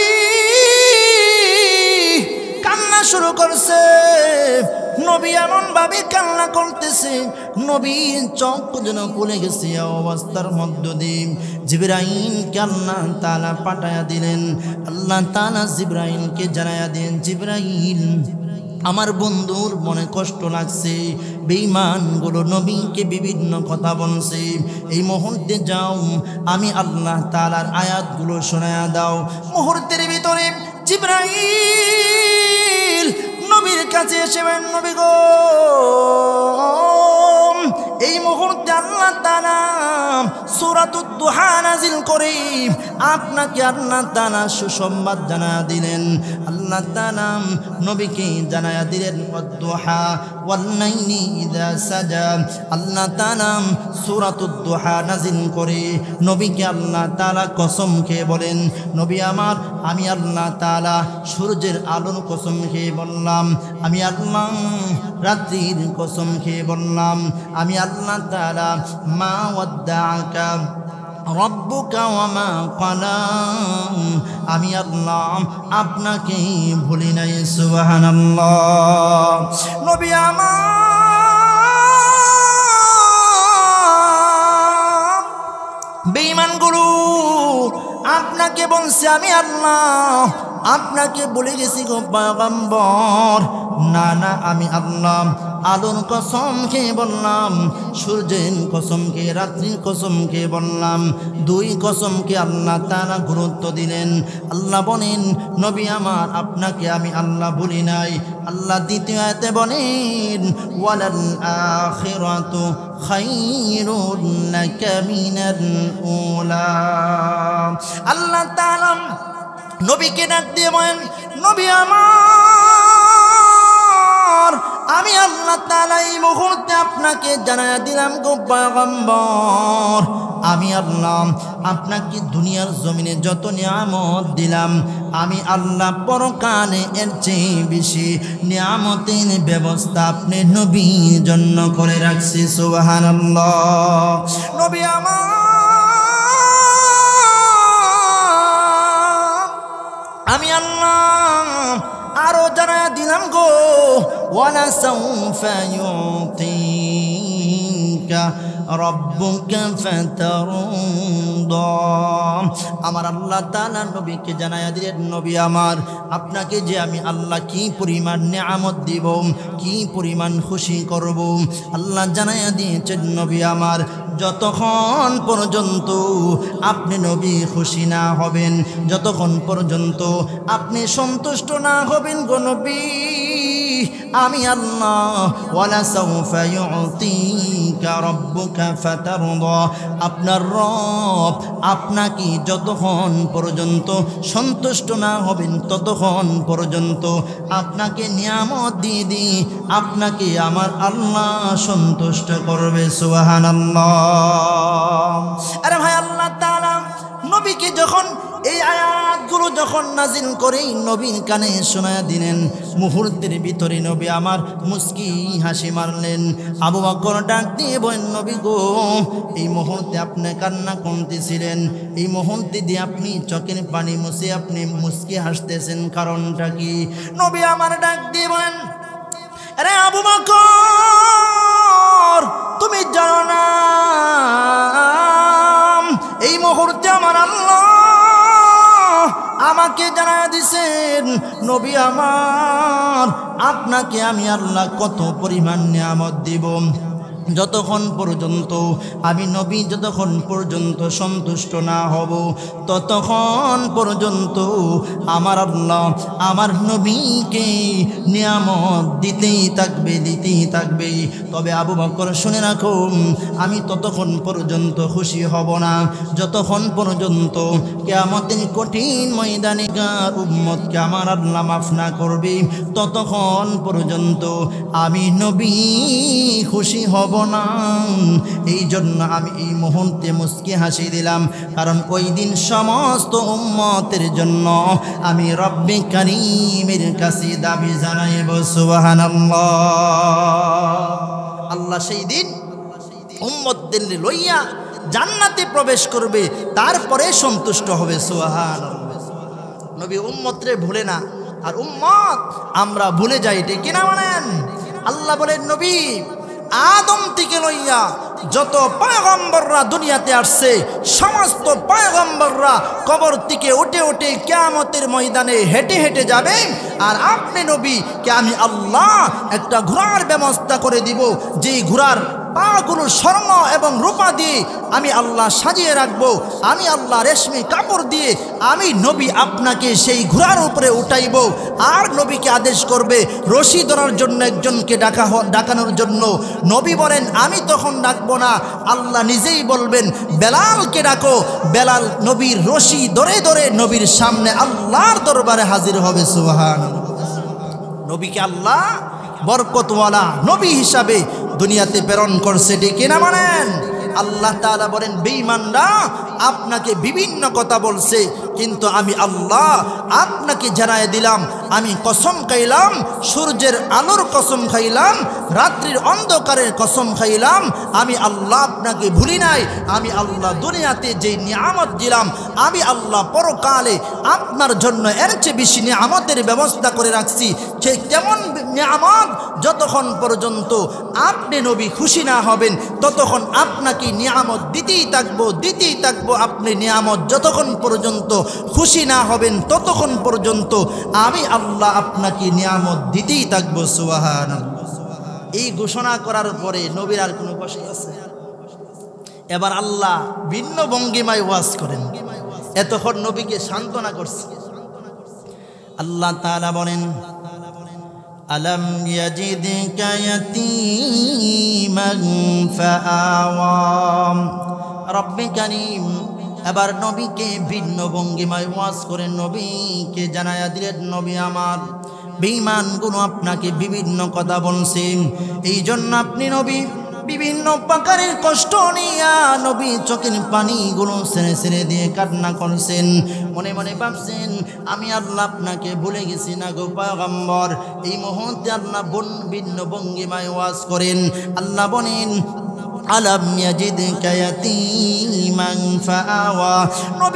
কান্না শুরু করছে। নবী এমন ভাবে কান্না করতেছে, নবীর চোখ যেন খুলে গেছে। অবস্থার মধ্য দিয়ে জিবরাইলকে আল্লাহ তাআলা পাঠায়া দিলেন। আল্লাহ তাআলা জিবরাইলকে জানায়া দেন, জিবরাইল আমার বন্ধুর মনে কষ্ট লাগছে, বেঈমানগুলো নবীকে বিভিন্ন কথা বলছে, এই মুহূর্তে যাও আমি আল্লাহ তাআলার আয়াতগুলো শোনায়া দাও। মুহূর্তের ভিতরে জিবরাইল নবীর কাছে এসে বলেন, নবী গো, এই মুহূর্তে আল্লাহ তাআলা সূরাতুদ দুহা নাজিল করে আপনাকে আল্লাহ তাআলা সুসংবাদ জানায়া দিলেন। আল্লাহ তাআলা নবীকে জানায়া দিলেন ওয়াদ-দুহা ওয়াল-লাইলি ইযা সাজা। আল্লাহ তাআলা সূরাতুদ দুহা নাজিল করে নবীকে আল্লাহ তাআলা কসম খেয়ে বলেন, নবী আমার আমি আল্লাহ তাআলা সূর্যের আলোর কসম খেয়ে বললাম, আমি আল্লাহ রাত্রির কসম খেয়ে বললাম, আমি আল্লাহ তাআলা মা ওয়াদ্দাআকা রব্বুকা ওয়া মা ক্বালা, আমি আল্লাহ আপনাকে ভুলি নাই। সুবহানাল্লাহ। নবী আমার বেঈমানগুলো আপনাকে বলছে আমি আল্লাহ আপনাকে বলে গেছি গো পয়গম্বর। না না, আমি আল্লাহ আলোর কসম খেয়ে বললাম, সূর্যের কসম খেয়ে, রাত্রির কসম খেয়ে বললাম, দুই কসমকে আল্লাহ তাআলা গুরুত্ব দিলেন। আল্লাহ বলেন, নবী আমার আপনাকে আমি আল্লাহ বলি নাই। আল্লাহ দ্বিতীয় আয়াতে বলেন, ওয়ালাল আখিরাতু খায়রুন লাকা মিনাল উলা। আল্লাহ তাআলা নবীকে ডাক দিয়ে বলেন, নবী আমার আমি আল্লাহ তাআলা এই মুহূর্তে আপনাকে জানায়া দিলাম গো পয়গম্বর, আমি আল্লাহ আপনাকে দুনিয়ার জমিনে যত নিয়ামত দিলাম, আমি আল্লাহ পরকালে এর চেয়ে বেশি নিয়ামতের ব্যবস্থা আপনি নবীর জন্য করে রাখছি। সুবহানাল্লাহ। নবী আমার আমি আল্লাহ আরো জানায়া দিলাম গো, ওয়ালা সাউফা ইউতিকা রব্বুকা ফাতারদা। আমার আল্লাহ তাআলা নবীকে জানায়া দিলেন, নবী আমার আপনাকে যে আমি আল্লাহ কি পরিমাণ নিয়ামত দিব, কি পরিমাণ খুশি করব, আল্লাহ জানায়া দিয়েছেন নবী আমার, যতক্ষণ পর্যন্ত আপনি নবী খুশি না হবেন, যতক্ষণ পর্যন্ত আপনি সন্তুষ্ট না হবেন গো নবী, আমি আল্লাহ ওয়ালা সাউফা ইউতিকা রব্বুকা ফাতারদা, আপনার রব আপনাকে যতক্ষণ পর্যন্ত সন্তুষ্ট না হবেন ততক্ষণ পর্যন্ত আপনাকে নিয়ামত দিয়ে দিই, আপনাকে আমার আল্লাহ সন্তুষ্ট করবে। সুবহানাল্লাহ। আরে ভাই, আল্লাহ তাআলা নবীকে যখন এই আয়াতগুলো যখন নাজিল করেই নবীর কানে শোনায়া দিলেন, মুহূর্তের ভিতরে নবী আমার মুস্কি হাসি মারলেন। আবু বকর ডাক দিয়ে বলেন, নবী গো, এই মুহূর্তে আপনি কান্না করতেছিলেন, এই মুহূর্তে দিয়ে আপনি চোখের পানি মুছে আপনি মুস্কি হাসতেছেন, কারণটা কি? নবী আমার ডাক দিয়ে বলেন, আরে আবু বকর, তুমি জানো না এই মুহূর্তে আমার আল্লাহ আমাকে জানায়া দিছেন, নবী আমার আপনাকে আমি আল্লাহ কত পরিমাণ নিয়ামত দিব। যতক্ষণ পর্যন্ত আমি নবী যতক্ষণ পর্যন্ত সন্তুষ্ট না হব, ততক্ষণ পর্যন্ত আমার আল্লাহ আমার নবীকে নিয়ামত দিতেই থাকবে। তবে আবু বকর শুনে রাখো, আমি ততক্ষণ পর্যন্ত খুশি হব না যতক্ষণ পর্যন্ত কিয়ামতের কঠিন ময়দানে উম্মতকে আমার আল্লাহ মাফ না করবে, ততক্ষণ পর্যন্ত আমি নবী খুশি হব না। এই জন্য আমি এই মুহূর্তে মুস্কি হাসি দিলাম, কারণ ওই দিন সমস্ত উম্মতের জন্য আমি রব্বে কারীমের কাছে দাবি জানাইব সুবহানাল্লাহ। আল্লাহ সেই দিন উম্মতদের লইয়া জান্নাতে প্রবেশ করবে, তারপরে সন্তুষ্ট হবে সুবহানাল্লাহ। নবী উম্মতরে ভুলে না, আর উম্মত আমরা ভুলে যাই, ঠিক কিনা বলেন? আল্লাহ বলেন, নবী আদম থেকে লইয়া যত পয়গম্বররা দুনিয়াতে আসছে, সমস্ত পয়গম্বররা কবর থেকে উঠে উঠে কিয়ামতের ময়দানে হেঁটে হেঁটে যাবে, আর আপনি নবী কে আমি আল্লাহ একটা ঘোড়ার ব্যবস্থা করে দিব, যেই ঘোড়ার পাগুলো স্বর্ণ এবং রূপা দিয়ে আমি আল্লাহ সাজিয়ে রাখবো। আমি আল্লাহ রেশমি কাপড় দিয়ে আমি নবী আপনাকে সেই ঘোড়ার উপরে উঠাইব। আর নবীকে আদেশ করবে রশি ধরার জন্য একজনকে ডাকানোর জন্য। নবী বলেন, আমি তখন ডাকবো না, আল্লাহ নিজেই বলবেন বেলালকে ডাকো। বেলাল নবীর রশি ধরে ধরে নবীর সামনে আল্লাহর দরবারে হাজির হবে সুবহানাল্লাহ। নবীকে আল্লাহ বরকতওয়ালা নবী হিসাবে দুনিয়াতে প্রেরণ করছে, ঠিক কিনা বলেন? আল্লাহ তাআলা বলেন, বেঈমানরা আপনাকে বিভিন্ন কথা বলছে, কিন্তু আমি আল্লাহ আপনাকে জানায় দিলাম, আমি কসম খাইলাম, সূর্যের আলোর কসম খাইলাম, রাত্রির অন্ধকারের কসম খাইলাম, আমি আল্লাহ আপনাকে ভুলি নাই। আমি আল্লাহ দুনিয়াতে যে নিয়ামত দিলাম, আমি আল্লাহ পরকালে আপনার জন্য এর চেয়ে বেশি নিয়ামতের ব্যবস্থা করে রাখছি। সে কেমন নিয়ামত? যতক্ষণ পর্যন্ত আপনি নবী খুশি না হবেন, ততক্ষণ আপনাকে নিয়ামত দিতেই থাকবো। আপনি নিয়ামত যতক্ষণ পর্যন্ত খুশি না হবেন, ততক্ষণ পর্যন্ত আমি আল্লাহ আপনাকে নিয়ামত দিতেই থাকবো সুবহানাল্লাহ। এই ঘোষণা করার পরে নবীর আর কোনো কষ্ট আছে? এবার আল্লাহ ভিন্ন ভঙ্গিমায় ওয়াজ করেন, এতক্ষণ নবীকে সান্ত্বনা করছে। আল্লাহ তাআলা বলেন, আলম ইয়াজিদকা ইয়াতীমান ফাআওয়া। রব্বে কারীম এবার নবীকে ভিন্ন ভঙ্গিমায় ওয়াজ করে নবীকে জানায়া দিলেন, নবী আমার বেঈমানগুলো আপনাকে বিভিন্ন কথা বলছে, এই জন্য আপনি নবী বিভিন্ন প্রকারের কষ্ট নিয়া নবী চোখের পানিগুলো ছেড়ে ছেড়ে দিয়ে কান্না করছেন। মনে মনে ভাবছেন, আমি আল্লাহ আপনাকে ভুলে গেছি না গো পয়গম্বর। এই মুহূর্তে আল্লাহ ভিন্ন ভঙ্গিমায় ওয়াজ করেন। আল্লাহ বলেন, আলাম ইয়াজিদকা ইয়াতীমান ফাআওয়া। নবী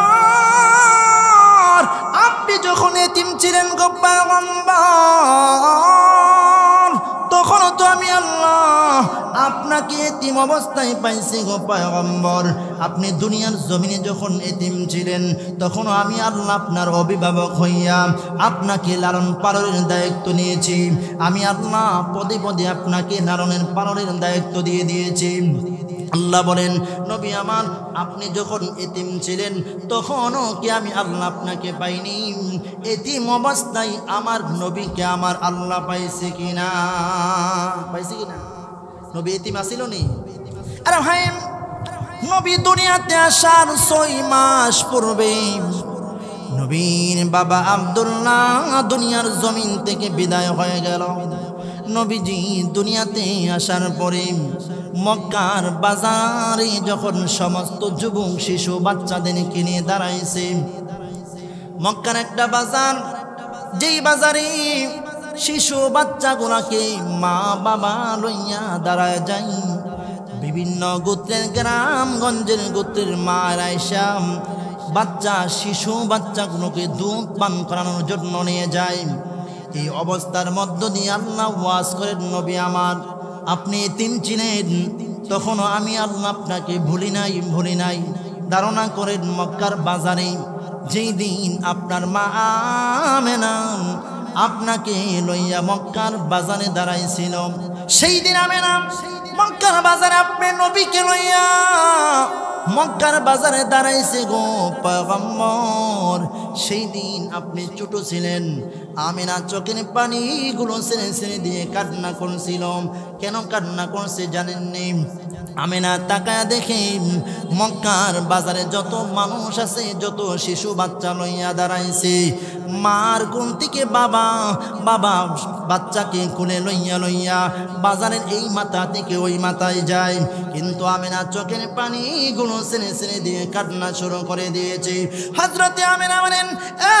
আমার, আপনি যখন এতিম ছিলেন গো পয়গম্বর, তখন তো আমি আল্লাহ আপনাকে এতিম অবস্থায় পাইছি গো পয়গম্বর। আপনি দুনিয়ার জমিনে যখন এতিম ছিলেন, তখন আমি আল্লাহ আপনার অভিভাবক হইয়া আপনাকে লালন পালনের দায়িত্ব নিয়েছি। আমি আল্লাহ পদে পদে আপনাকে লালনের পালনের দায়িত্ব দিয়ে দিয়েছি। আল্লাহ বলেন, নবী আমার, আপনি যখন এতিম ছিলেন, তখনও কি আমি আল্লাহ আপনাকে পাইনি? এতিম অবস্থায় আমার নবীকে আমার আল্লাহ পাইছে কিনা? নবী এতিম আসিল নি? আরে ভাই, নবী দুনিয়াতে আসার 6 মাস পূর্বে নবীর বাবা আব্দুল্লাহ দুনিয়ার জমিন থেকে বিদায় হয়ে গেল। নবীজি দুনিয়াতে আসার পরে মক্কার বাজারে যখন সমস্ত যুবক শিশু বাচ্চাদের কিনে দাঁড়াইছে, মক্কার একটা বাজার, যেই বাজারে শিশু বাচ্চাগুলাকে মা বাবা লইয়া দাঁড়ায় যায়। বিভিন্ন গোত্রের গ্রামগঞ্জের গোত্রের মায়েরা আইসা বাচ্চা শিশু বাচ্চাগুলোকে দুধ পান করানোর জন্য নিয়ে যায়। এই অবস্থার মধ্য দিয়ে আল্লাহ ওয়াজ করেন, নবী আমার, আপনি এতিম ছিলেন, তখনও আমি আল্লাহ আপনাকে ভুলি নাই। ধারণা করেন মক্কার বাজারে যেই দিন আপনার মা আমেনা আপনাকে লইয়া মক্কার বাজারে দাঁড়াইছিল, সেই দিন আমেনা মক্কার বাজারে আপনি নবীকে লইয়া মক্কার বাজারে দাঁড়াইছে গো পয়গম্বর। সেই দিন আপনি ছোট ছিলেন। আমেনা চোখের পানিগুলো ছেড়ে দিয়ে কান্না করছিল। কেন কান্না করছে জানেননি? আমেনা তাকায় দেখে মক্কার বাজারে যত মানুষ আছে, যত শিশু বাচ্চা লইয়া দাঁড়াইছে, মার কোল থেকে বাবা বাচ্চাকে কোলে লইয়া বাজারের এই মাথা থেকে ওই মাথায় যায়। কিন্তু আমেনা চোখের পানিগুলো ছেড়ে দিয়ে কান্না শুরু করে দিয়েছে। হযরতে আমেনা বলেন, এ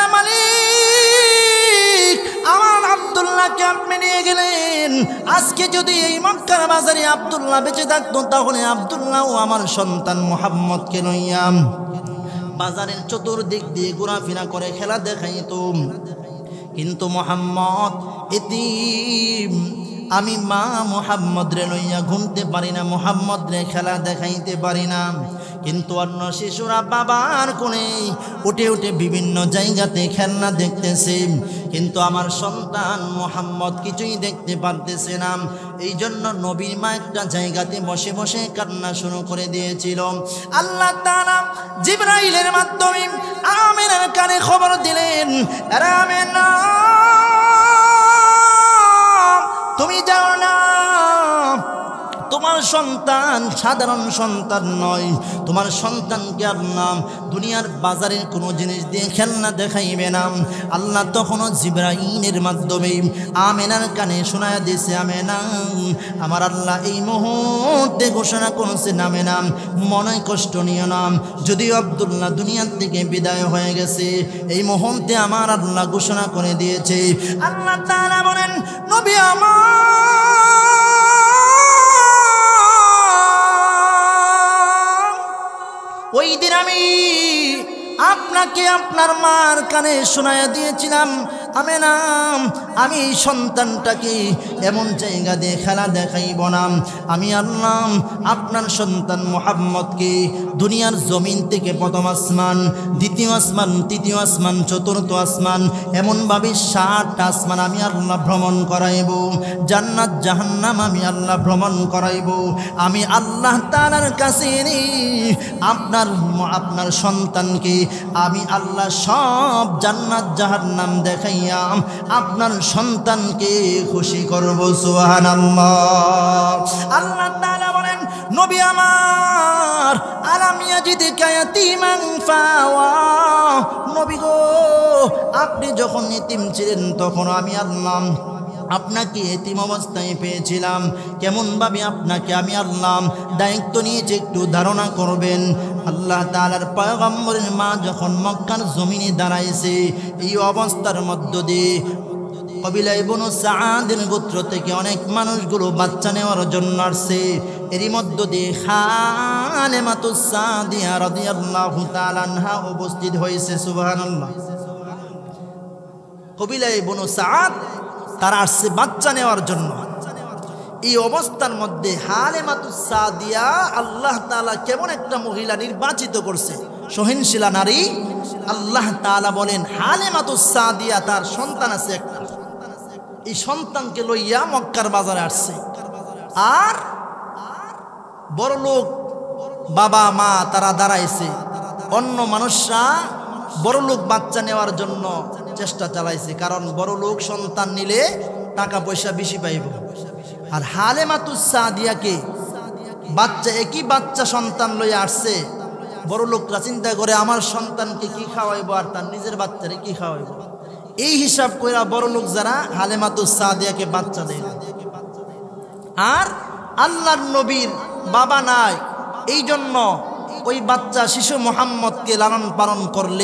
মালিক, আমার আব্দুল্লাহকে আপনি নিয়ে গেলেন। আজকে যদি এই মক্কার বাজারে আব্দুল্লাহ বেঁচে থাকতো, তাহলে আব্দুল্লাহ ও আমার সন্তান মুহাম্মদকে লইয়া বাজারের চতুর্দিক দিয়ে ঘোরাফেরা করে খেলা দেখাইতো। কিন্তু মুহাম্মদ এতিম, আমি মা মুহাম্মদ রে লইয়া ঘুমতে পারি না, মুহাম্মদ রে খেলা দেখাইতে পারি না। কিন্তু অন্য শিশুরা বাবার কোলে উঠে বিভিন্ন জায়গাতে খেলনা দেখতেছে, কিন্তু আমার সন্তান মুহাম্মদ কিছুই দেখতে পারতেছে না। এই জন্য নবীর মা একটা জায়গাতে বসে বসে কান্না শুরু করে দিয়েছিল। আল্লাহ তাআলা জিবরাইলের মাধ্যমে আমেনার কানে খবর দিলেন, আরে আমেনা, তুমি জানো না তোমার সন্তান সাধারণ সন্তান নয়, তোমার সন্তানকে আল্লাহ দুনিয়ার বাজারের কোনো জিনিস দিয়ে খেলনা দেখাইবে না। আল্লাহ তখনও জিবরাইলের মাধ্যমে আমেনার কানে শোনায় দিয়েছে, আমেনা, আমার আল্লাহ এই মুহূর্তে ঘোষণা করছে, আমেনা, মনে কষ্ট নিও না। যদিও আব্দুল্লাহ দুনিয়ার থেকে বিদায় হয়ে গেছে, এই মুহূর্তে আমার আল্লাহ ঘোষণা করে দিয়েছে। আল্লাহ তাআলা বলেন, নবী আমার, ওই দিন আমি আপনাকে আপনার মার কানে শোনায়া দিয়েছিলাম, আমেনা, আমি এই সন্তানটাকে এমন জায়গা দিয়ে খেলা দেখাইব না। আমি আল্লাহ আপনার সন্তান মুহাম্মদকে দুনিয়ার জমিন থেকে প্রথম আসমান, দ্বিতীয় আসমান, তৃতীয় আসমান, চতুর্থ আসমান, এমনভাবে 7টা আসমান আমি আল্লাহ ভ্রমণ করাইব। জান্নাত জাহান্নাম আমি আল্লাহ ভ্রমণ করাইব। আমি আল্লাহ তাআলার কাছে আপনার সন্তানকে আমি আল্লাহ সব জান্নাত জাহান্নাম দেখাইয়া আপনার সন্তানকে খুশি করব। সুবহানাল্লাহ। আল্লাহ তাআলা বলেন, নবী আমার, আলাম ইয়াজিদকা ইয়াতীমান ফাওয়া, নবী গো, আপনি যখন এতিম ছিলেন তখন আমি আল্লাহ আপনাকে এতিম অবস্থায় পেয়েছিলাম। কেমনভাবে আপনাকে আমি আল্লাহ দায়িত্ব নিয়েছি একটু ধারণা করবেন। আল্লাহ তাআলার পয়গম্বরের মা যখন মক্কার জমিনে দাঁড়াইছে, এই অবস্থার মধ্য দিয়ে কবিলা ইবনু সাআদের গোত্র থেকে অনেক মানুষগুলো বাচ্চা নেওয়ার জন্য আসছে। এরই মধ্য দিয়ে হালিমাতুস সাদিয়া রাদিয়াল্লাহু তাআলা আনহা উপস্থিত হয়েছে। সুবহানাল্লাহ। কবিলা ইবনু সাআদ তারা আসছে বাচ্চা নেওয়ার জন্য। এই অবস্থার মধ্যে হালিমাতুস সাদিয়া, আল্লাহ তাআলা কেমন একটা মহিলা নির্বাচিত করছে, সহনশীলা নারী। আল্লাহ তাআলা বলেন, হালিমাতুস সাদিয়া তার সন্তান আছে একটা, এই সন্তানকে লইয়া মক্কার বাজারে আসছে। আর বড় লোক বাবা মা তারা দাঁড়াইছে, অন্য মানুষরা বড় লোক বাচ্চা নেওয়ার জন্য চেষ্টা চালাইছে, কারণ বড় লোক সন্তান নিলে টাকা পয়সা বেশি পাইব। আর হালিমাতুস সাদিয়াকে বাচ্চা, একই বাচ্চা সন্তান লইয়া আসছে, বড় লোকরা চিন্তা করে আমার সন্তানকে কি খাওয়াইব আর তার নিজের বাচ্চারে কি খাওয়াইব। এই হিসাব কইরা বড় লোক যারা হালিমাতুস সাদিয়াকে বাচ্চা দেয়। আর আল্লাহর নবীর বাবা নাই, এই জন্য ওই বাচ্চা শিশু মুহাম্মদকে লালন পালন করলে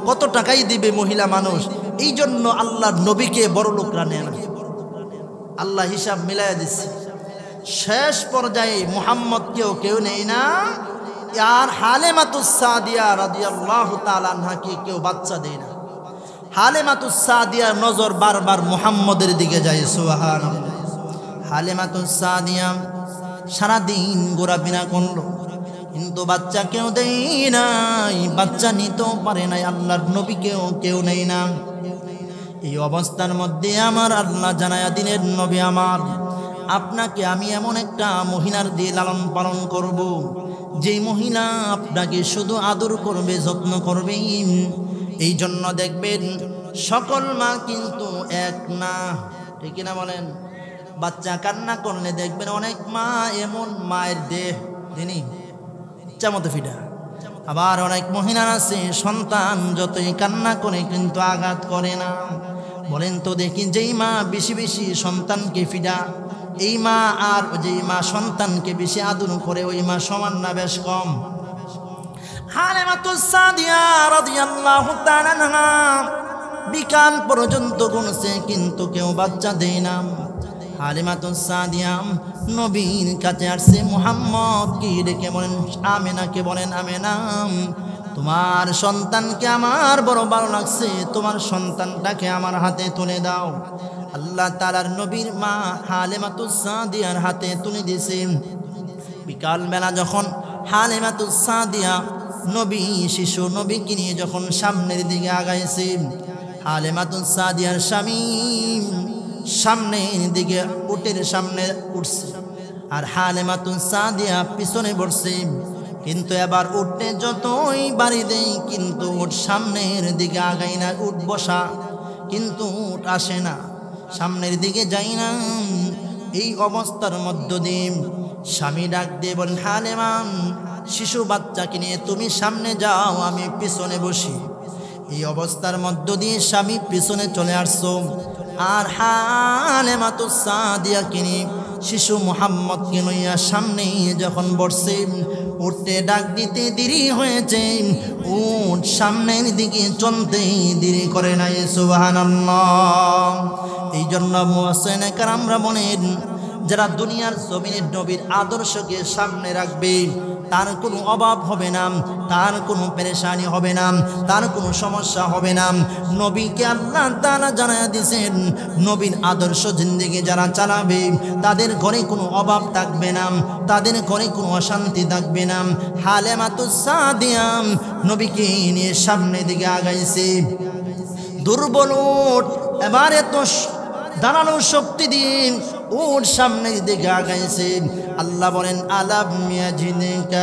কত টাকাই দিবে মহিলা মানুষ। এই জন্য আল্লাহর নবীকে বড় লোকরা নেয় না। আল্লাহ হিসাব মিলাইয়া দিচ্ছে। শেষ পর্যায়ে মুহাম্মদকেও কেউ নেই না। আর হালেমাতুস সাদিয়া রাদিয়াল্লাহু তাআলা আনহাকে কেউ বাচ্চা দেয় না। হালেমাতুস সাদিয়ার নজর বারবার মুহাম্মদের দিকে যায়। সুবহানাল্লাহ। হালেমাতুস সাদিয়া সারাদিন ঘোরাফেরা করলো, কিন্তু বাচ্চা কেউ দেয় নাই, বাচ্চা নিতেও পারে নাই। আল্লাহর নবীকেও কেউ নেই না। এই অবস্থার মধ্যে আমার আল্লাহ জানায়া দিনের নবী আমার, আপনাকে আমি এমন একটা মহিলার দিয়ে লালন পালন করব, যেই মহিলা আপনাকে শুধু আদর করবে, যত্ন করবে। এই জন্য দেখবেন সকল মা কিন্তু এক না, ঠিক না বলেন? বাচ্চা কান্না করলে দেখবেন অনেক মা এমন মায়ের দেহ তিনি ইচ্ছামতো ফিডা। আবার অনেক মহিলা আছে সন্তান যতই কান্না করে কিন্তু আঘাত করে না। বলেন তো দেখি, যেই মা বেশি বেশি সন্তানকে ফিডা, এই মা আর যেই মা সন্তানকে বেশি আদর করে, ওই মা সমান না বেশ কম? হালেমাতুস সাদিয়া রাদিয়াল্লাহু তাআলা আনহা বিকাল পর্যন্ত গুনছে, কিন্তু কেউ বাচ্চা দেয় না। হালিমাতুস সাদিয়া নবীর কাছে আসছে, মুহাম্মদকে ডেকে বলেন, আমেনাকে বলেন, আমেনা তোমার সন্তানকে আমার বড় ভালো লাগছে, তোমার সন্তানটাকে আমার হাতে তুলে দাও। আল্লাহ তাআলার নবীর মা হালিমাতুস সাদিয়ার হাতে তুলে দিয়েছে। বিকালবেলা যখন হালিমাতুস সাদিয়া নবী শিশু নবীকে নিয়ে যখন সামনের দিকে আগাইছে, হালিমাতুস সাদিয়ার স্বামী সামনের দিকে উটের সামনে উঠছে, আর হালিমাতুস সাদিয়া পিছনে বসছে। কিন্তু এবার উঠতে যতই বাড়ি দেয় কিন্তু উট সামনের দিকে আগায় না, উট বসা কিন্তু উট আসে না, সামনের দিকে যাই না। এই অবস্থার মধ্য দিয়ে স্বামী ডাক দিয়ে বলেন, হালিমা শিশু বাচ্চাকে নিয়ে তুমি সামনে যাও, আমি পিছনে বসি। এই অবস্থার মধ্য দিয়ে স্বামী পিছনে চলে আসছো, আর হালিমাতুস সাদিয়াকে নিয়ে শিশু মুহাম্মদকে লইয়া সামনে যখন বসছে, উঠতে ডাক দিতে দেরি হয়েছে, উট সামনের দিকে চলতে দেরি করে নাই। সুবহানাল্লাহ। এই জন্য মুফাসসিরিনে কেরামরা বলেন, যারা দুনিয়ার জমিনের নবীর আদর্শকে সামনে রাখবে তার কোনো অভাব হবে না, তার কোনো পেরেশানি হবে না, তার কোনো সমস্যা হবে না। নবীকে আল্লাহ তাআলা জানায়া দিয়েছেন, নবীর আদর্শ জিন্দেগি যারা চালাবে তাদের ঘরে কোনো অভাব থাকবে না, তাদের ঘরে কোনো অশান্তি থাকবে না। হালিমাতুস সাদিয়া নবীকে নিয়ে সামনের দিকে আগাইছে। দুর্বল উট এবার এত দাঁড়ানোর শক্তি দিন উট সামনের দিকে আগাইছে। আল্লাহ বলেন, আলাম ইয়াজিদকা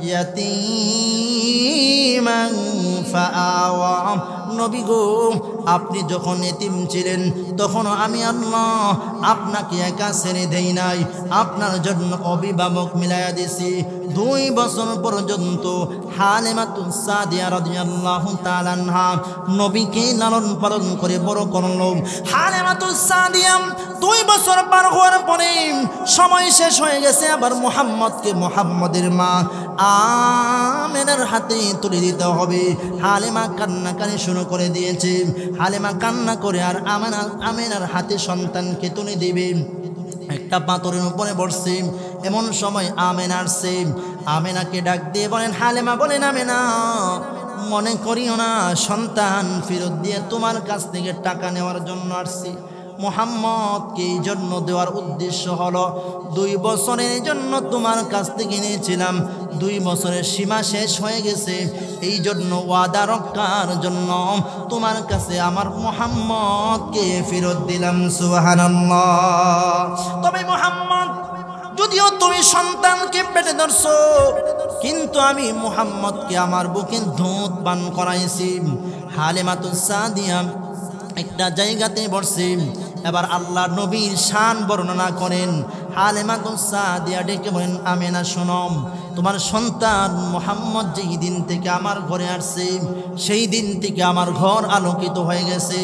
ইয়াতীমান ফাআওয়া। নবী গো, আপনি যখন এতিম ছিলেন তখন আমি আল্লাহ আপনাকে একা ছেড়ে দেই নাই, আপনার জন্য অভিভাবক মিলাইয়া দিছি। 2 বছর পর্যন্ত হালিমাতুস সাদিয়া রাদিয়াল্লাহু তাআলা আনহা নবীকে লালন পালন করে বড় করল। হালিমাতুস সাদিয়া 2 বছর পার হওয়ার পরে সময় শেষ হয়ে গেছে, আবার মুহাম্মদকে মুহাম্মদের মা আমেনার হাতে তুলে দিতে হবে। হালিমা কান্নাকারি শুরু করে দিয়েছে। হালিমা কান্না করে আর আমেনার হাতে সন্তানকে তুলে দিবে। একটা পাথরের উপরে বসছে, এমন সময় আমেনা আসছে। আমেনাকে ডাক দিয়ে বলেন, হালিমা বলেন, আমেনা মনে করিও না সন্তান ফেরত দিয়ে তোমার কাছ থেকে টাকা নেওয়ার জন্য আসছি। মুহাম্মদকে এই জন্য দেওয়ার উদ্দেশ্য হলো 2 বছরের জন্য তোমার কাছ থেকে নিয়েছিলাম, 2 বছরের সীমা শেষ হয়ে গেছে, এই জন্য ওয়াদা রক্ষার জন্য তোমার কাছে আমার মুহাম্মদকে ফেরত দিলাম। সুবহানাল্লাহ। তবে মুহাম্মদ, যদিও তুমি সন্তানকে পেটে ধরছো, কিন্তু আমি মুহাম্মদকে আমার বুকে দুধ পান করাইছি। হালিমাতুস সাদিয়া একটা জায়গাতে বসছে, এবার আল্লাহ নবীর শান বর্ণনা করেন। হালিমাতুস সাদিয়া ডেকে বলেন, আমেনা শোনো, তোমার সন্তান মুহাম্মদ যেই দিন থেকে আমার ঘরে আসছে সেই দিন থেকে আমার ঘর আলোকিত হয়ে গেছে।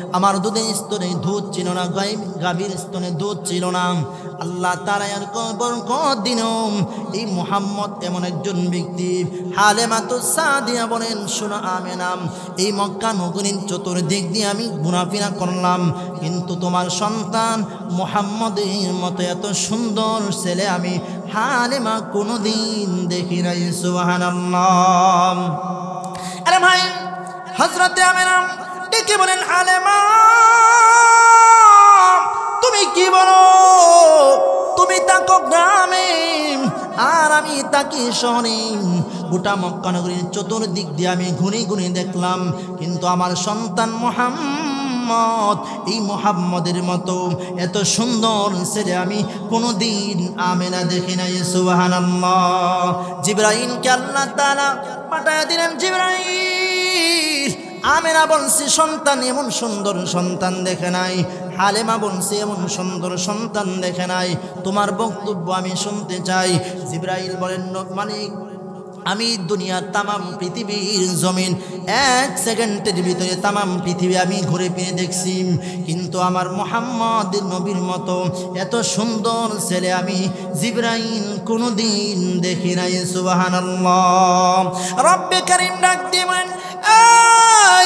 আমার দুধের স্তনে দুধ ছিল না, গাভীর স্তনে দুধ ছিল না। আল্লাহ তাআলা আর দিনও এই মুহাম্মদ এমন একজন ব্যক্তি। হালেমাতুস সাদিয়া বলেন, শোনো আমেনা, এই মক্কা নগরীর চতুর্দিক দিয়ে আমি ঘোরাফেরা করলাম, কিন্তু তোমার সন্তান মুহাম্মদের মতো এত সুন্দর ছেলে আমি হালেমা কোনোদিন দেখি নাই। সুবহানাল্লাহ। আরে ভাই, হযরতে আমেনা ডেকে বলেন, হালেমা তুমি কি বলো? তুমি তাকো গ্রামে আর আমি তাকি শহরে। গোটা মক্কা নগরীর চতুর্দিক দিয়ে আমি ঘুরে ঘুরে দেখলাম, কিন্তু আমার সন্তান মুহাম্মদ, এই মুহাম্মদের মতো এত সুন্দর ছেলে আমি কোনোদিন আমেনা দেখি নাই। সুবহানাল্লাহ। জিবরাইলকে আল্লাহ তাআলা পাঠায় দিলেন। জিবরাইল, আমেনা বলছে সন্তান এমন সুন্দর সন্তান দেখে নাই। হালেমা বলছে এমন সুন্দর সন্তান দেখে নাই। তোমার বক্তব্য আমি শুনতে চাই। জিবরাইল বলেন, মালিক, আমি দুনিয়ার তামাম পৃথিবীর জমিন এক সেকেন্ডের ভিতরে তামাম পৃথিবী আমি ঘুরে ফিরে দেখছি, কিন্তু আমার মুহাম্মদ নবীর মতো এত সুন্দর ছেলে আমি জিবরাইল কোনোদিন দেখি নাই। সুবহানাল্লাহ। রব্বে কারীম ডাক দিয়ে বলেন, এই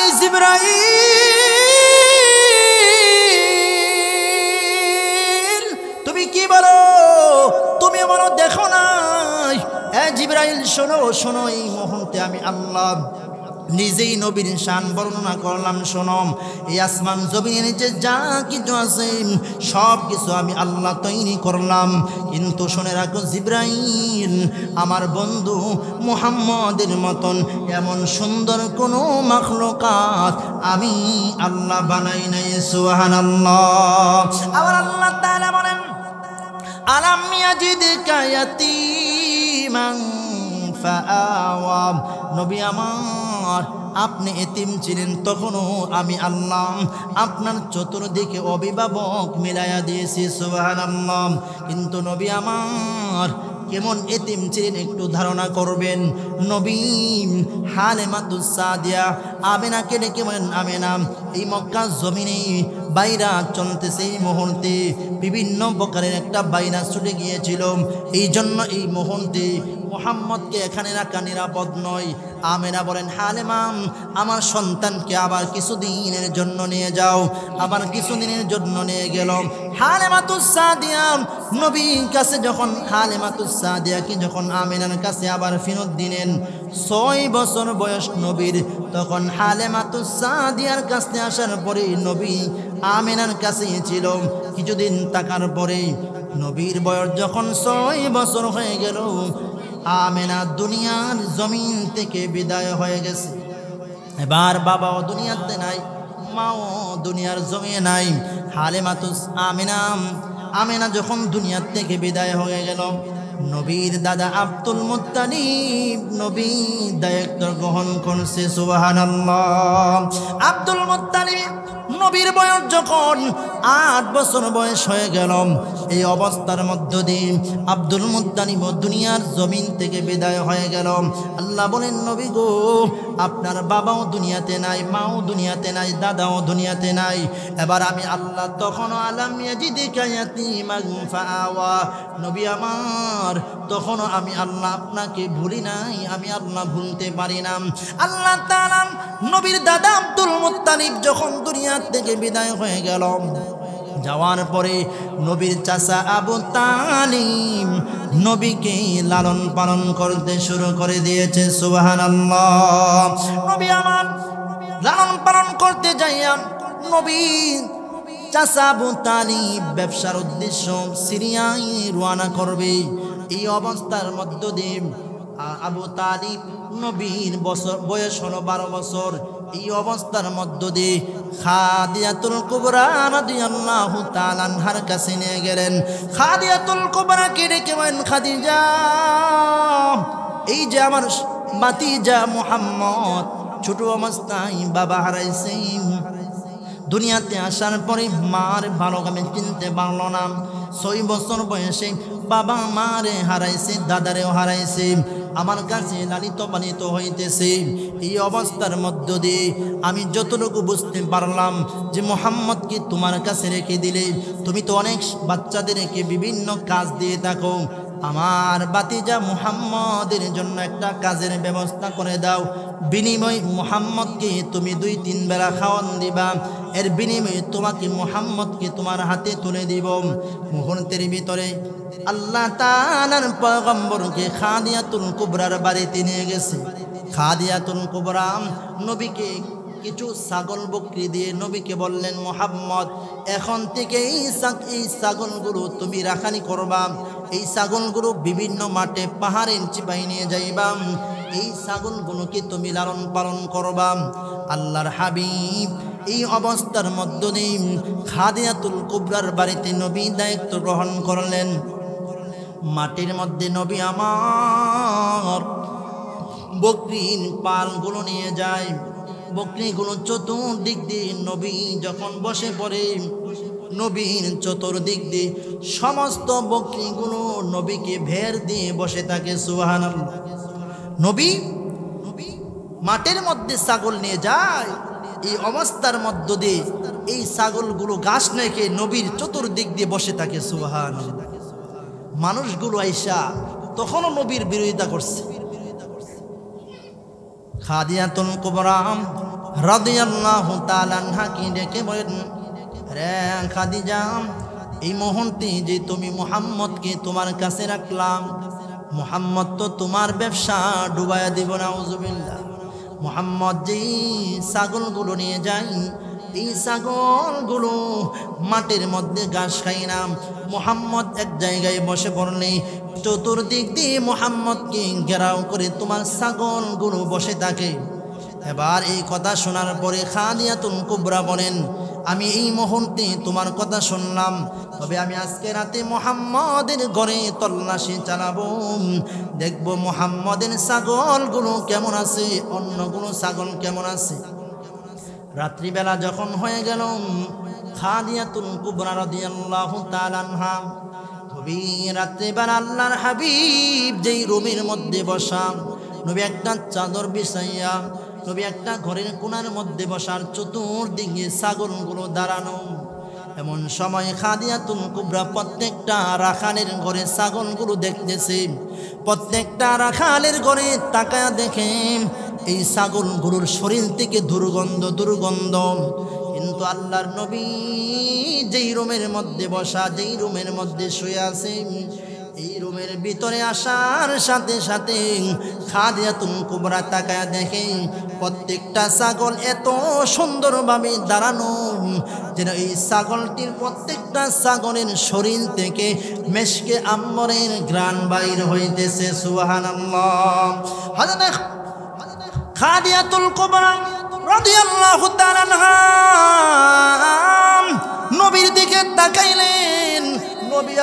জিবরাইল, তুমি কি বলো? তুমি বলো দেখো নাই? জিবরাইল শোনো শোনো, এই মুহূর্তে আমি আল্লাহ নিজেই নবীর শান বর্ণনা করলাম। শোনো, এই আসমান জমিনের নিচে যা কিছু আছে সব কিছু আমি আল্লাহ তৈরি করলাম, কিন্তু শুনে রাখো জিবরাইল, আমার বন্ধু মুহাম্মদের মতন এমন সুন্দর কোনো মাখলুকাত আমি আল্লাহ বানাই নাই। সুবহানাল্লাহ। আবার আল্লাহ তাআলা বলেন, আলাম ইয়াজিদকা ইয়াতীমান ফাআওয়া। নবী আমার, আপনি এতিম ছিলেন, তখনও আমি আল্লাহ আপনার চতুর্দিকে অভিভাবক মিলাইয়া দিয়েছি। সুবহানাল্লাহ। কিন্তু নবী আমার কেমন এতিম ছিলেন একটু ধারণা করবেন। নবী হালেমাতুস সাদিয়া আমেনাকে ডেকে বলেন, আমেনা, এই মক্কা জমিনে বাইরা চলতেছে, এই মুহূর্তে বিভিন্ন প্রকারের একটা বাইনা ছুটে গিয়েছিল, এই জন্য এই মুহূর্তে মুহাম্মদকে এখানে রাখা নিরাপদ নয়। আমেনা বলেন, হালেমা, আমার সন্তানকে আবার কিছুদিনের জন্য নিয়ে যাও। আবার কিছুদিনের জন্য নিয়ে গেল। হালেমাতুস সাদিয়া নবীর কাছে যখন হালেমাতুস সাদিয়াকে যখন আমেনার কাছে আবার ফেরত দিলেন, 6 বছর বয়স নবীর, তখন হালেমাতুস সাদিয়ার কাছে আসার পরে নবী আমেনার কাছে ছিল। কিছুদিন থাকার পরে নবীর বয়স যখন 6 বছর হয়ে গেল, আমেনা দুনিয়ার জমিন থেকে বিদায় হয়ে গেছে। এবার বাবাও দুনিয়াতে নাই, মাও দুনিয়ার জমিনে নাই। হালেমাতুস আমেনা যখন দুনিয়ার থেকে বিদায় হয়ে গেল, নবীর দাদা আব্দুল মুত্তালিব নবীর দায়িত্ব গ্রহণ করছে। সুবহানাল্লাহ। আব্দুল মুত্তালিব নবীর বয়স যখন 8 বছর বয়স হয়ে গেল, এই অবস্থার মধ্য দিয়ে আব্দুল মুত্তালিব দুনিয়ার জমিন থেকে বিদায় হয়ে গেল। আল্লাহ বলেন, নবী গো, আপনার বাবাও দুনিয়াতে নাই, মাও দুনিয়াতে নাই, দাদাও দুনিয়াতে নাই। এবার আমি আল্লাহ তখনও আলাম ইয়াজিদিকা ইয়াতীমান ফাআওয়া। নবী আমার, তখনও আমি আল্লাহ আপনাকে ভুলি নাই, আমি আল্লাহ ভুলতে পারি না। আল্লাহ তাআলা নবীর দাদা আব্দুল মুত্তালিব যখন দুনিয়া থেকে বিদায় হয়ে গেল, যাওয়ার পরে নবীর চাচা আবু তালিব নবীকে লালন পালন করতে শুরু করে দিয়েছে। সুবহানাল্লাহ। নবী আমার লালন পালন করতে যাইয়া নবী চাচা আবু তালিব ব্যবসার উদ্দেশ্য সিরিয়ায় রওনা করবে। এই অবস্থার মধ্য দিয়ে আবু তালিব নবীর বয়স হলো 12 বছর। এই অবস্থার মধ্য দিয়ে খাদিজাতুল কুবরা রাদিয়াল্লাহু তাআলা আনহার কাছে নিয়ে গেলেন। খাদিজাতুল কুবরাকে ডেকে বলেন, খাদিজা, এই যে আমার ভাতিজা মুহাম্মদ ছোট অবস্থায় বাবা হারাইছে, দুনিয়াতে আসার পরে মার ভালো আমি চিনতে পারল না। 6 বছর বয়সে বাবা মারে হারাইছে, দাদারেও হারাইছে, আমার কাছে লালিত পালিত হইতেছে। এই অবস্থার মধ্য দিয়ে আমি যতটুকু বুঝতে পারলাম যে মুহাম্মদকে তোমার কাছে রেখে দিলে তুমি তো অনেক বাচ্চাদেরকে বিভিন্ন কাজ দিয়ে থাকো, আমার বাতিজা মুহাম্মদের জন্য একটা কাজের ব্যবস্থা করে দাও। বিনিময় মুহাম্মদকে তুমি 2-3 বেলা খাওয়ান দিবা, এর বিনিময়ে তোমাকে মুহাম্মদকে তোমার হাতে তুলে দিব। মুহূর্তের ভিতরে আল্লাহ তাআলার পয়গম্বরকে খাদিয়াতুল কুবরার বাড়িতে নিয়ে গেছে। খাদিয়াতুল কুবরা নবীকে কিছু ছাগল বকরি দিয়ে নবীকে বললেন, মুহাম্মদ এখন থেকে এই ছাগলগুলো তুমি রাখানি করবা, এই ছাগলগুলো বিভিন্ন মাঠে পাহাড়ে চিপাই নিয়ে যাইবা, এই ছাগলগুলোকে তুমি লালন পালন করবা। আল্লাহর হাবিব এই অবস্থার মধ্য দিয়ে খাদিয়াতুল কুবরার বাড়িতে নবী দায়িত্ব গ্রহণ করলেন। মাটির মধ্যে নবী আমার বকরির পালগুলো নিয়ে যায়, বকরিগুলো চতুর্দিক দিয়ে নবী যখন বসে পড়ে, নবীর চতুর্দিক দিয়ে সমস্ত বকরিগুলো নবীকে ভের দিয়ে বসে থাকে। সুবহানাল্লাহ। নবী মাঠের মধ্যে ছাগল নিয়ে যায়, এই অবস্থার মধ্য দিয়ে এই ছাগলগুলো ঘাস নেকে নবীর চতুর্দিক দিয়ে বসে থাকে। সুবহানাল্লাহ। মানুষগুলো আইসা তখনও নবীর বিরোধিতা করছে। খাদিয়াতুল কুবরা রাদিয়াল্লাহু তাআলা আনহাকে ডেকে বলেন, রে খাদিজা, এই মুহূর্তে যে তুমি মুহাম্মদকে তোমার কাছে রাখলাম, মুহাম্মদ তো তোমার ব্যবসা ডুবাইয়া দিব, নাউজুবিল্লাহ। মুহাম্মদ যেই ছাগলগুলো নিয়ে যায়, এই ছাগলগুলো মাটির মধ্যে ঘাস খাই না, মুহাম্মদ এক জায়গায় বসে পড়লে চতুর্দিক দিয়ে মুহাম্মদকে ঘেরাও করে তোমার ছাগলগুলো বসে থাকে। এবার এই কথা শোনার পরে খাদিয়াতুল কুবরা বলেন, আমি এই মুহূর্তে তোমার কথা শুনলাম, তবে আমি আজকে রাতে মুহাম্মদের ঘরে তল্লাশি চালাবো, দেখবো মুহাম্মদের ছাগলগুলো কেমন আছে, অন্যগুলো ছাগল কেমন আছে। রাত্রিবেলা যখন হয়ে গেল, খাদিয়াতুল কুবরা রাদিয়াল্লাহু তাআলা আনহা রাত্রিবেলা আল্লাহর হাবিব যেই রুমের মধ্যে বসা, নবী একটা চাদর বিছাইয়া নবী একটা ঘরের কোণার মধ্যে বসার, চতুর্দিকে ছাগলগুলো দাঁড়ানো। এমন সময় খাদিয়াতুল কুবরা প্রত্যেকটা রাখালের ঘরে ছাগলগুলো দেখতেছে, প্রত্যেকটা রাখালের ঘরে তাকায়া দেখে এই ছাগলগুলোর শরীর থেকে দুর্গন্ধ। কিন্তু আল্লাহর নবী যেই রুমের মধ্যে বসা, যেই রুমের মধ্যে শুয়ে আছে, এই রুমের ভিতরে আসার সাথে সাথে খাদিয়াতুল কুবরা তাকায়া দেখে প্রত্যেকটা ছাগল এত সুন্দরভাবে দাঁড়ানো যেন এই ছাগলটির প্রত্যেকটা ছাগলের শরীর থেকে মেশকে আম্বরের ঘ্রাণ বাইর হইতেছে। সুবহানাল্লাহ। হযরত খাদিয়াতুল কুবরা রাদিয়াল্লাহু তাআলা আনহা নবীর দিকে তাকাইলেন, নবী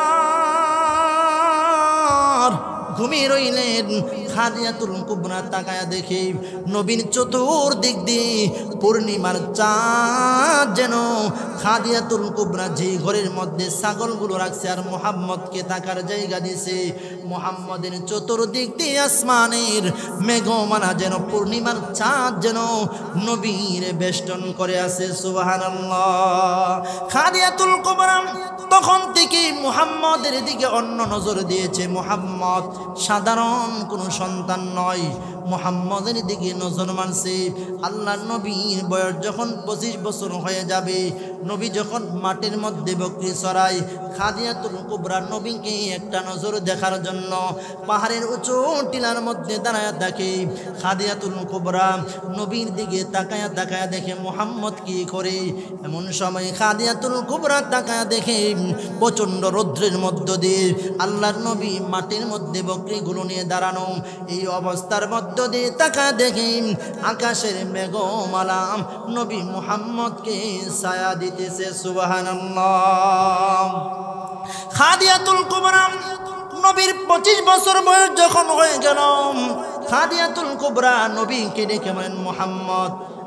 আমার ঘুমিয়ে রইলেন। খাদিয়াতুল কুবরা তাকায়া দেখে নবীর চতুর্দিক দিয়ে পূর্ণিমার চাঁদ যেন খাদিয়াতুল কুবরা যে ঘরের মধ্যে ছাগলগুলো রাখছে আর মুহাম্মদকে থাকার জায়গা দিছে, মুহাম্মদের চতুর্দিক দিয়ে আসমানের মেঘমালা যেন পূর্ণিমার চাঁদ যেন নবীর বেষ্টন করে আছে। সুবহানাল্লাহ। খাদিয়াতুল কুবরা তখন থেকে মুহাম্মদের দিকে অন্য নজর দিয়েছে। মুহাম্মদ সাধারণ কোনো সন্তান নয়, মুহাম্মদের দিকে নজর মানছে। আল্লাহর নবীর বয়স যখন 25 বছর হয়ে যাবে, নবী যখন মাটির মধ্যে বকরি চড়ায়, খাদিয়াতুল কুবরা নবীকে একটা নজর দেখার জন্য পাহাড়ের উঁচু টিলার মধ্যে দাঁড়ায় থাকে। খাদিয়াতুল কুবরা নবীর দিকে তাকায়া দেখে মুহাম্মদ কি করে। এমন সময় খাদিয়াতুল কুবরা তাকায়া দেখে প্রচণ্ড রৌদ্রের মধ্য দিয়ে আল্লাহর নবী মাটির মধ্যে বকরিগুলো নিয়ে দাঁড়ানো। এই অবস্থার মধ্য দিয়ে তাকায়া দেখে আকাশের মেঘমালা নবী মুহাম্মদকে ছায়া দিতেছে। সুবহানাল্লাহ। খাদিয়াতুল কুবরা নবীর 25 বছর বয়স যখন হয়ে গেল, খাদিয়াতুল কুবরা নবীকে ডেকে বলেন, মুহাম্মদ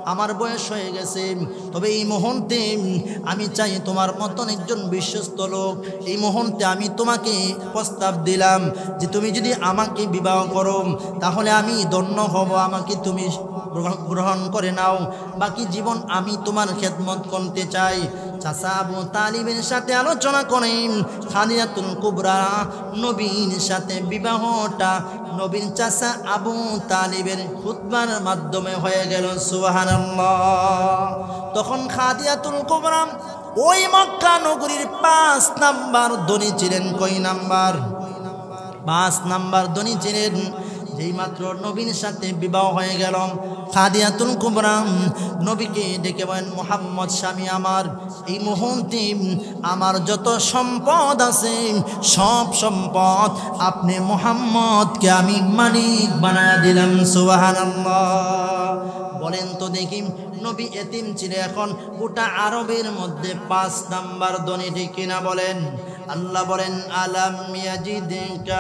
আমার বয়স হয়ে গেছে, তবে এই মুহূর্তে আমি চাই তোমার মতন একজন বিশ্বস্ত লোক, এই মুহূর্তে আমি তোমাকে প্রস্তাব দিলাম যে তুমি যদি আমাকে বিবাহ করো তাহলে আমি ধন্য হব, আমাকে তুমি গ্রহণ করে নাও, বাকি জীবন আমি তোমার খেদমত করতে চাই। চাচা আবু তালিবের সাথে আলোচনা করেন খাদিজাতুল কুবরা নবীর সাথে বিবাহটা নবীর চাচা আবু তালিবের খুতবার মাধ্যমে হয়ে গেল। সুবহানাল্লাহ। তখন খাদিজাতুল কুবরা ওই মক্কা নগরীর 5 নাম্বার ধনী ছিলেন। কয় নাম্বার? 5 নাম্বার ধনী ছিলেন। যেই মাত্র নবীর সাথে বিবাহ হয়ে গেল, খাদিজাতুল কুবরা নবীকে ডেকে বলেন, মুহাম্মদ স্বামী আমার, এই মুহূর্তে আমার যত সম্পদ আছে সব সম্পদ আপনি মুহাম্মদকে আমি মালিক বানায় দিলাম। সুবহানাল্লাহ। বলেন তো দেখি, নবী এতিম ছিল, এখন গোটা আরবের মধ্যে 5 নাম্বার ধনী, ঠিক কিনা বলেন? আল্লাহ বলেন, আলাম ইয়াজিদকা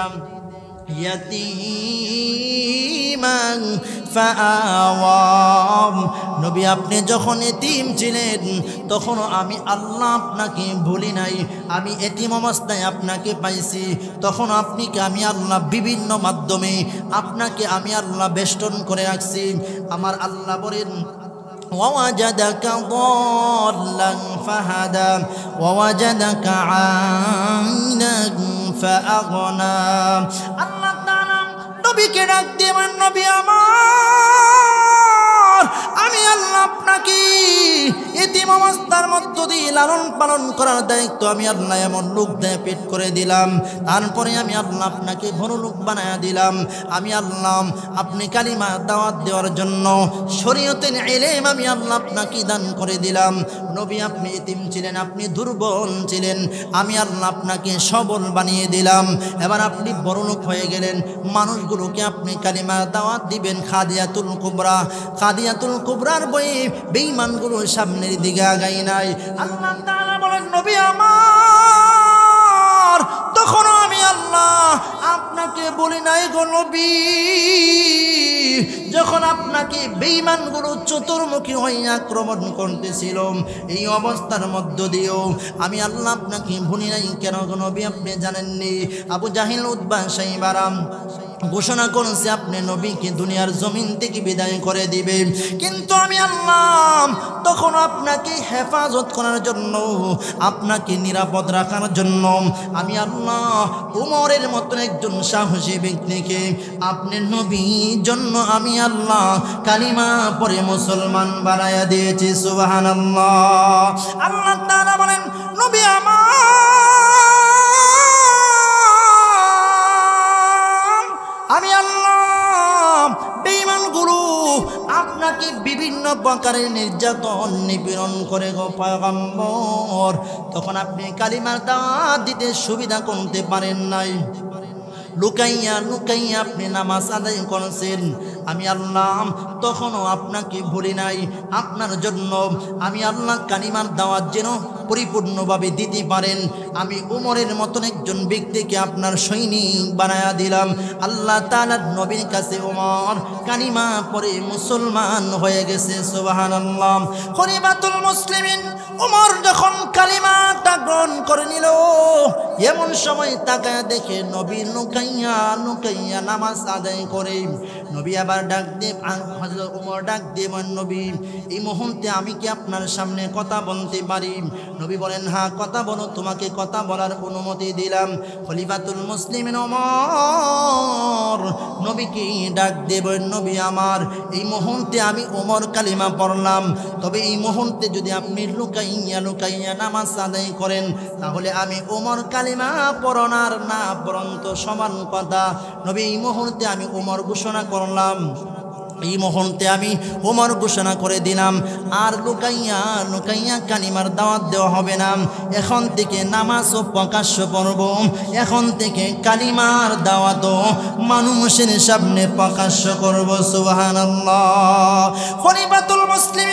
ইয়াতীমান ফাআওয়াম। নবী আপনি যখন এতিম ছিলেন তখন আমি আল্লাহ আপনাকে ভুলি নাই, আমি এতিম অবস্থায় আপনাকে পাইছি, তখন আপনিকে আমি আল্লাহ বিভিন্ন মাধ্যমে আপনাকে আমি আল্লাহ বেষ্টন করে রাখছি। আমার আল্লাহ বলেন, ووجدك ضالا فهدى ووجدك عائلا فأغنى। আল্লাহ তাআলা নবীকে ডাক দিয়ে বলেন, নবী আমার, আমি আল্লাহ আপনাকে এতিম অবস্থার মধ্য দিয়ে লালন পালন করার দায়িত্ব আমি আল্লাহ এমন লোক দিয়ে পেট করে দিলাম, তারপরে আমি আল্লাহ আপনাকে বড় লোক বানায়া দিলাম। আমি আল্লাহ আপনি কালিমা দাওয়াত দেওয়ার জন্য শরীয়তের ইলম আমি আল্লাহ আপনাকে দান করে দিলাম। নবী আপনি এতিম ছিলেন, আপনি দুর্বল ছিলেন, আমি আল্লাহ আপনাকে সবল বানিয়ে দিলাম। এবার আপনি বড় লোক হয়ে গেলেন, মানুষগুলোকে আপনি কালিমা দাওয়াত দিবেন। খাদিজাতুল কুবরা, খাদিজাতুল কুবরার বয়ে বেঈমানগুলোর সামনের দিকে আগাই নাই। আল্লাহ তাআলা বলেন, নবী আমার, তখনও আমি আল্লাহ আপনাকে বলি নাই গো নবী, যখন আপনাকে বেঈমানগুলো চতুর্মুখী হয়ে আক্রমণ করতেছিল, এই অবস্থার মধ্য দিয়েও আমি আল্লাহ আপনাকে ভুলি নাই। কেন গো নবী আপনি জানেননি? আবু জাহিল, উতবা, শাইবা ঘোষণা করেছে আপনি নবীকে দুনিয়ার জমিন থেকে বিদায় করে দিবে, কিন্তু আমি আল্লাহ তখন আপনাকে হেফাজত করার জন্য, আপনাকে নিরাপদ রাখার জন্য আমি আল্লাহ উমরের মতন একজন সাহসী ব্যক্তিকে আপনি নবীর জন্য আমি আল্লাহ কালিমা পড়ে মুসলমান বানায়া দিয়েছি। সুবহানাল্লাহ। আল্লাহ তাআলা বলেন, নবী আমি আল্লাহ বেঈমানগুলো আপনাকে বিভিন্ন প্রকারের নির্যাতন নিপীড়ন করে গো পয়গম্বর, তখন আপনি কালিমার দাওয়াত দিতে সুবিধা করতে পারেন নাই, লুকাইয়া লুকাইয়া আপনি নামাজ আদায় করেছেন। আমি আল্লাহ তখনও আপনাকে ভুলি নাই, আপনার জন্য আমি আল্লাহ কালিমার দাওয়াত যেন পরিপূর্ণভাবে দিতে পারেন আমি উমরের মতন একজন ব্যক্তিকে আপনার সৈনিক বানায়া দিলাম। আল্লাহ তাআলার নবীর কাছে উমর কালিমা পড়ে মুসলমান হয়ে গেছে। সুবহানাল্লাহ। খলিফাতুল মুসলিমিন উমর যখন কালিমাটা গ্রহণ করে নিল, এমন সময় তাকায়া দেখে নবী লুকাইয়া লুকাইয়া নামাজ আদায় করে। নবী আবার ডাক দিয়ে হযরত উমর ডাক দিয়ে বলেন, নবী এই মুহূর্তে আমি কি আপনার সামনে কথা বলতে পারি? নবী বলেন, হ্যাঁ কথা বলো, তোমাকে কথা বলার অনুমতি দিলাম। খলিফাতুল মুসলিমিন ওমর নবীকে ডাক দিয়ে বলেন, নবী আমার, এই মুহূর্তে আমি ওমর কালিমা পড়লাম, তবে এই মুহূর্তে যদি আপনি লুকাইয়া লুকাইয়া নামাজ আদায় করেন তাহলে আমি ওমর কালিমা পড়নার না পড়ন্ত সমান কথা। নবী এই মুহূর্তে আমি ওমর ঘোষণা করলাম, এই মুহূর্তে আমি ওমর ঘোষণা করে দিলাম, আর লুকাইয়া লুকাইয়া কালিমার দাওয়াত দেওয়া হবে না। এখন থেকে নামাজও প্রকাশ্য পড়ব, এখন থেকে কালিমার দাওয়াতও মানুষের সামনে প্রকাশ্য করব। সুবহানাল্লাহ। খলিফাতুল মুসলিমিন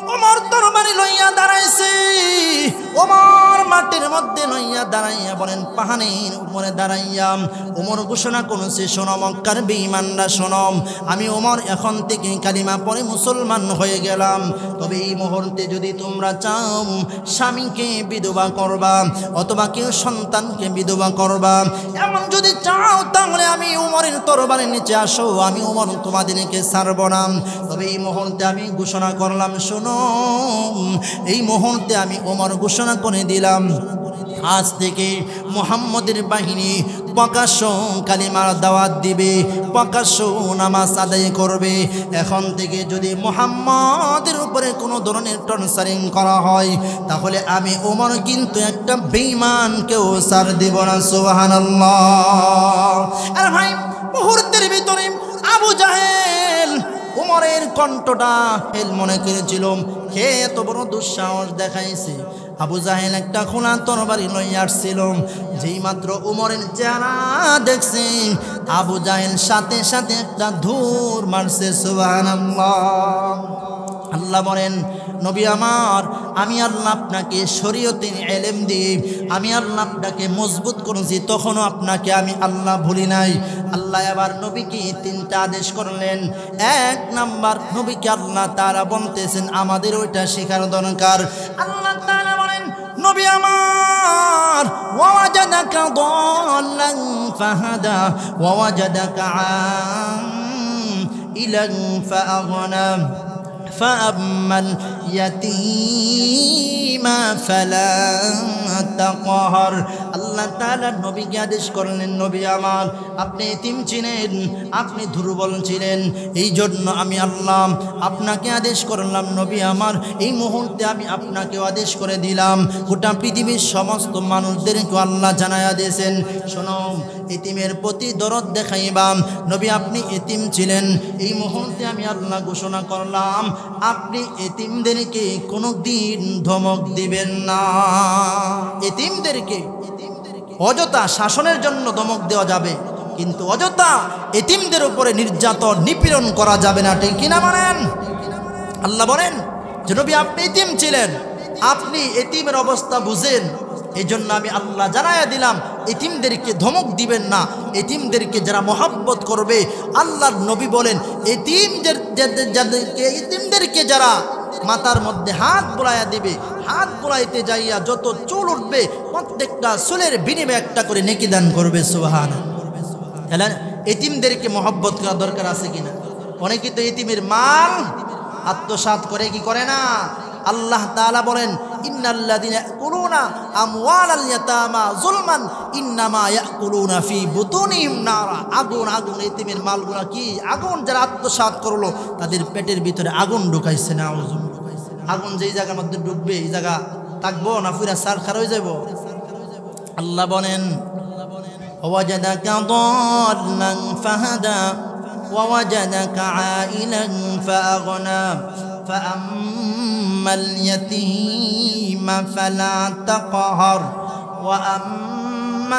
ওমর তরবারি লইয়া দাঁড়াইছে। ওমর মাটির মধ্যে লইয়া দাঁড়াইয়া বলেন পাহাড়ের উপরে দাঁড়াইয়া ওমর ঘোষণা করেছে, শোনো মক্কার বেঈমানরা শোনো, আমি ওমর এখন থেকে কালিমা পড়ে মুসলমান হয়ে গেলাম। তবে এই মুহূর্তে যদি তোমরা চাও স্বামীকে বিধবা করবা অথবা কেউ সন্তানকে বিধবা করবা, এমন যদি চাও তাহলে আমি ওমরের তরবারির নিচে আসো, আমি ওমর তোমাদেরকে ছাড়ব না। তবে এই মুহূর্তে আমি ঘোষণা করলাম, শোনো এই মুহূর্তে আমি ওমর ঘোষণা করে দিলাম, আজ থেকে মুহাম্মদের বাহিনী প্রকাশ্য কালিমার দাওয়াত দিবে, প্রকাশ্য নামাজ আদায় করবে। এখন থেকে যদি মুহাম্মদের উপরে কোনো ধরনের টর্চারিং করা হয় তাহলে আমি ওমর কিন্তু একটা বেঈমানকেও ছাড় দেব না। সুবহানাল্লাহ। আর ভাই মুহূর্তের ভিতরে আবু জাহেল ওমরের কণ্ঠটা হেল মনে করেছিল, কে এত বড় দুঃসাহস দেখাইছে। আবু জাহেল একটা খোলা তরবারি লইয়া আসছিল, যেই মাত্র উমরের চেহারা দেখছে আবু জাহেল সাথে সাথে একটা ধূর মারছে। সুবহানাল্লাহ। আল্লাহ বলেন, নবী আমার, আমি আল্লাহ আপনাকে শরীয়তের ইলম দিয়ে আমি আল্লাহ আপনাকে মজবুত করেছি, তখনও আপনাকে আমি আল্লাহ ভুলি নাই। আল্লাহ আবার নবীকে তিনটা আদেশ করলেন। এক নাম্বার, নবীকে আল্লাহ তাআলা বলতেছেন আমাদের ওইটা শেখার দরকার। আল্লাহ তাআলা বলেন, নবী আমার, ওয়াজাদাকা দাল্লান ফাহাদা ওয়াজাদাকা আইলান ফাআগনা فأما اليتيم فلا تقهر। আল্লাহ তাআলা নবীকে আদেশ করলেন, নবী আমার, আপনি এতিম ছিলেন, আপনি দুর্বল ছিলেন, এই জন্য আমি আল্লাহ আপনাকে আদেশ করলাম। নবী আমার, এই মুহূর্তে আমি আপনাকেও আদেশ করে দিলাম, গোটা পৃথিবীর সমস্ত মানুষদেরকে আল্লাহ জানায়া দিয়েছেন, শোনো এতিমের প্রতি দরদ দেখাইবাম। নবী আপনি এতিম ছিলেন, এই মুহূর্তে আমি আল্লাহ ঘোষণা করলাম আপনি এতিমদেরকে কোনো দিন ধমক দিবেন না। এতিমদেরকে অযথা শাসনের জন্য ধমক দেওয়া যাবে, কিন্তু অযথা এতিমদের উপরে নির্যাতন নিপীড়ন করা যাবে না, ঠিক কিনা বলেন? আল্লাহ বলেন যে নবী আপনি এতিম ছিলেন, আপনি এতিমের অবস্থা বুঝেন, এই জন্য আমি আল্লাহ জানাইয়া দিলাম এতিমদেরকে ধমক দিবেন না। এতিমদেরকে যারা মহব্বত করবে, আল্লাহর নবী বলেন এতিমদেরকে যারা মাথার মধ্যে হাত বুলাইয়া দিবে, হাত বুলাইতে যাইয়া যত চুল উঠবে প্রত্যেকটা চুলের বিনিময়ে একটা করে নেকি দান করবে। সুবহানাল্লাহ। তাহলে এতিমদেরকে মহব্বত করা দরকার আছে কিনা? অনেকে তো এতিমের মাল আত্মসাৎ করে, কি করে না? আল্লাহ তাআলা বলেন, ইন্নাল্লাযীনা ইয়াকুলুনা আমওয়ালাল ইয়াতামা যুলমান ইন্নামা ইয়াকুলুনা ফি বুতুনিহিম নারা। আগুন, আগুন, এতিমের মালগুলা কি আগুন, যারা আত্মসাৎ করলো তাদের পেটের ভিতরে আগুন ঢুকাইছে। না, আগুন যেই জায়গার মধ্যে ঢুকবে এই জায়গা থাকবো না, পুরা সারখার হয়ে যাব। আল্লাহ বলেন, ওয়াজাদাকা দাল্লান ফাহাদা ওয়াজাদাকা আইলান ফাআগনা فأما اليتيم فلا تقهر وأما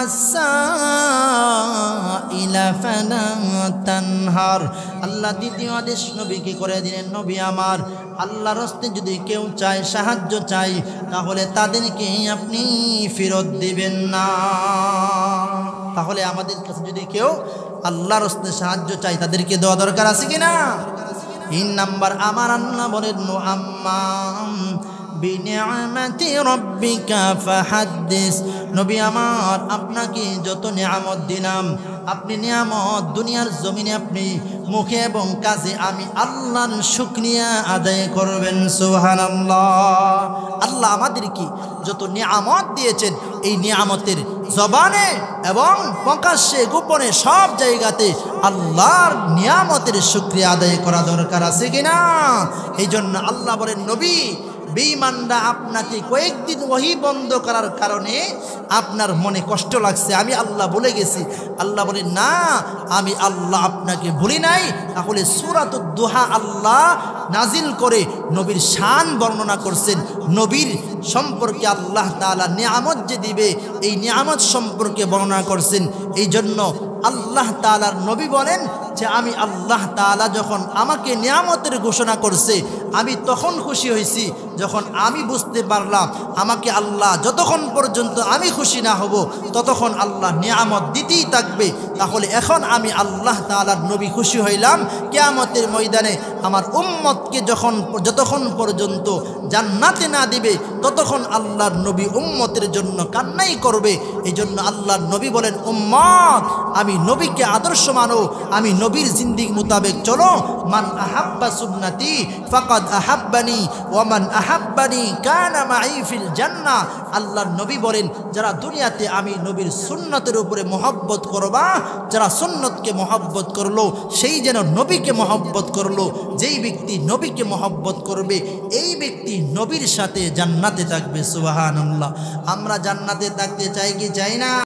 السائل فلا تنهر। আল্লাহ দ্বিতীয় আদেশ নবীকে করে দিলেন, নবী আমার, আল্লাহর রাস্তে যদি কেউ চায়, সাহায্য চাই, তাহলে তাদেরকে আপনি ফেরত দিবেন না। তাহলে আমাদের কাছে যদি কেউ আল্লাহর রাস্তে সাহায্য চাই তাদেরকে দেওয়া দরকার আছে কিনা? 3 নাম্বার, আমার আল্লাহ বলেন, আম্মা বিনিআমাতি রাব্বিকা ফাহাদ্দিস। নবী আমার, আপনাকে যত নিয়ামত দিলাম, আপনি নিয়ামত দুনিয়ার জমিনে আপনি মুখে এবং কাজে আমি আল্লাহর শুকরিয়া আদায় করবেন। সুবহানাল্লাহ। আল্লাহ আমাদেরকে যত নিয়ামত দিয়েছেন, এই নিয়ামতের জবানে এবং প্রকাশ্যে গোপনে সব জায়গাতে আল্লাহর নিয়ামতের শুকরিয়া আদায় করা দরকার আছে কিনা? এই জন্য আল্লাহ বলেন, নবী, বেঈমানরা আপনাকে কয়েকদিন ওহী বন্ধ করার কারণে আপনার মনে কষ্ট লাগছে, আমি আল্লাহ ভুলে গেছি। আল্লাহ বলেন, না, আমি আল্লাহ আপনাকে ভুলি নাই। তাহলে সূরাতুদ দুহা আল্লাহ নাজিল করে নবীর শান বর্ণনা করছেন, নবীর সম্পর্কে আল্লাহ তাআলা নিয়ামত যে দিবে এই নিয়ামত সম্পর্কে বর্ণনা করছেন। এই জন্য আল্লাহ তাআলার নবী বলেন যে আমি আল্লাহ তাআলা যখন আমাকে নিয়ামতের ঘোষণা করছে আমি তখন খুশি হয়েছি যখন আমি বুঝতে পারলাম আমাকে আল্লাহ যতক্ষণ পর্যন্ত আমি খুশি না হব ততক্ষণ আল্লাহ নিয়ামত দিতেই থাকবে। তাহলে এখন আমি আল্লাহ তাআলার নবী খুশি হইলাম, কিয়ামতের ময়দানে আমার উম্মতকে যতক্ষণ পর্যন্ত জান্নাতে না দিবে ততক্ষণ আল্লাহর নবী উম্মতের জন্য কান্নাই করবে। এই জন্য আল্লাহর নবী বলেন, উম্মত আমি নবীকে আদর্শ মানো, আমি নবীর জিন্দেগি মোতাবেক চলো। মান আহাব্বা সুন্নতি ফাকাদ আহাব্বানি ওয়া মান আহাব্বানি কানা মাই ফিল জান্নাহ। আল্লাহর নবী বলেন, যারা দুনিয়াতে আমি নবীর সুন্নতের উপরে মহব্বত করবা, যারা সুন্নতকে মহব্বত করলো সেই যেন নবীকে মহব্বত করলো। যেই ব্যক্তি নবীকে মহব্বত করবে এই ব্যক্তি নবীর সাথে জান্নাতে থাকবে। সুবহানাল্লাহ। আমরা জান্নাতে থাকতে চাই কি চাই না?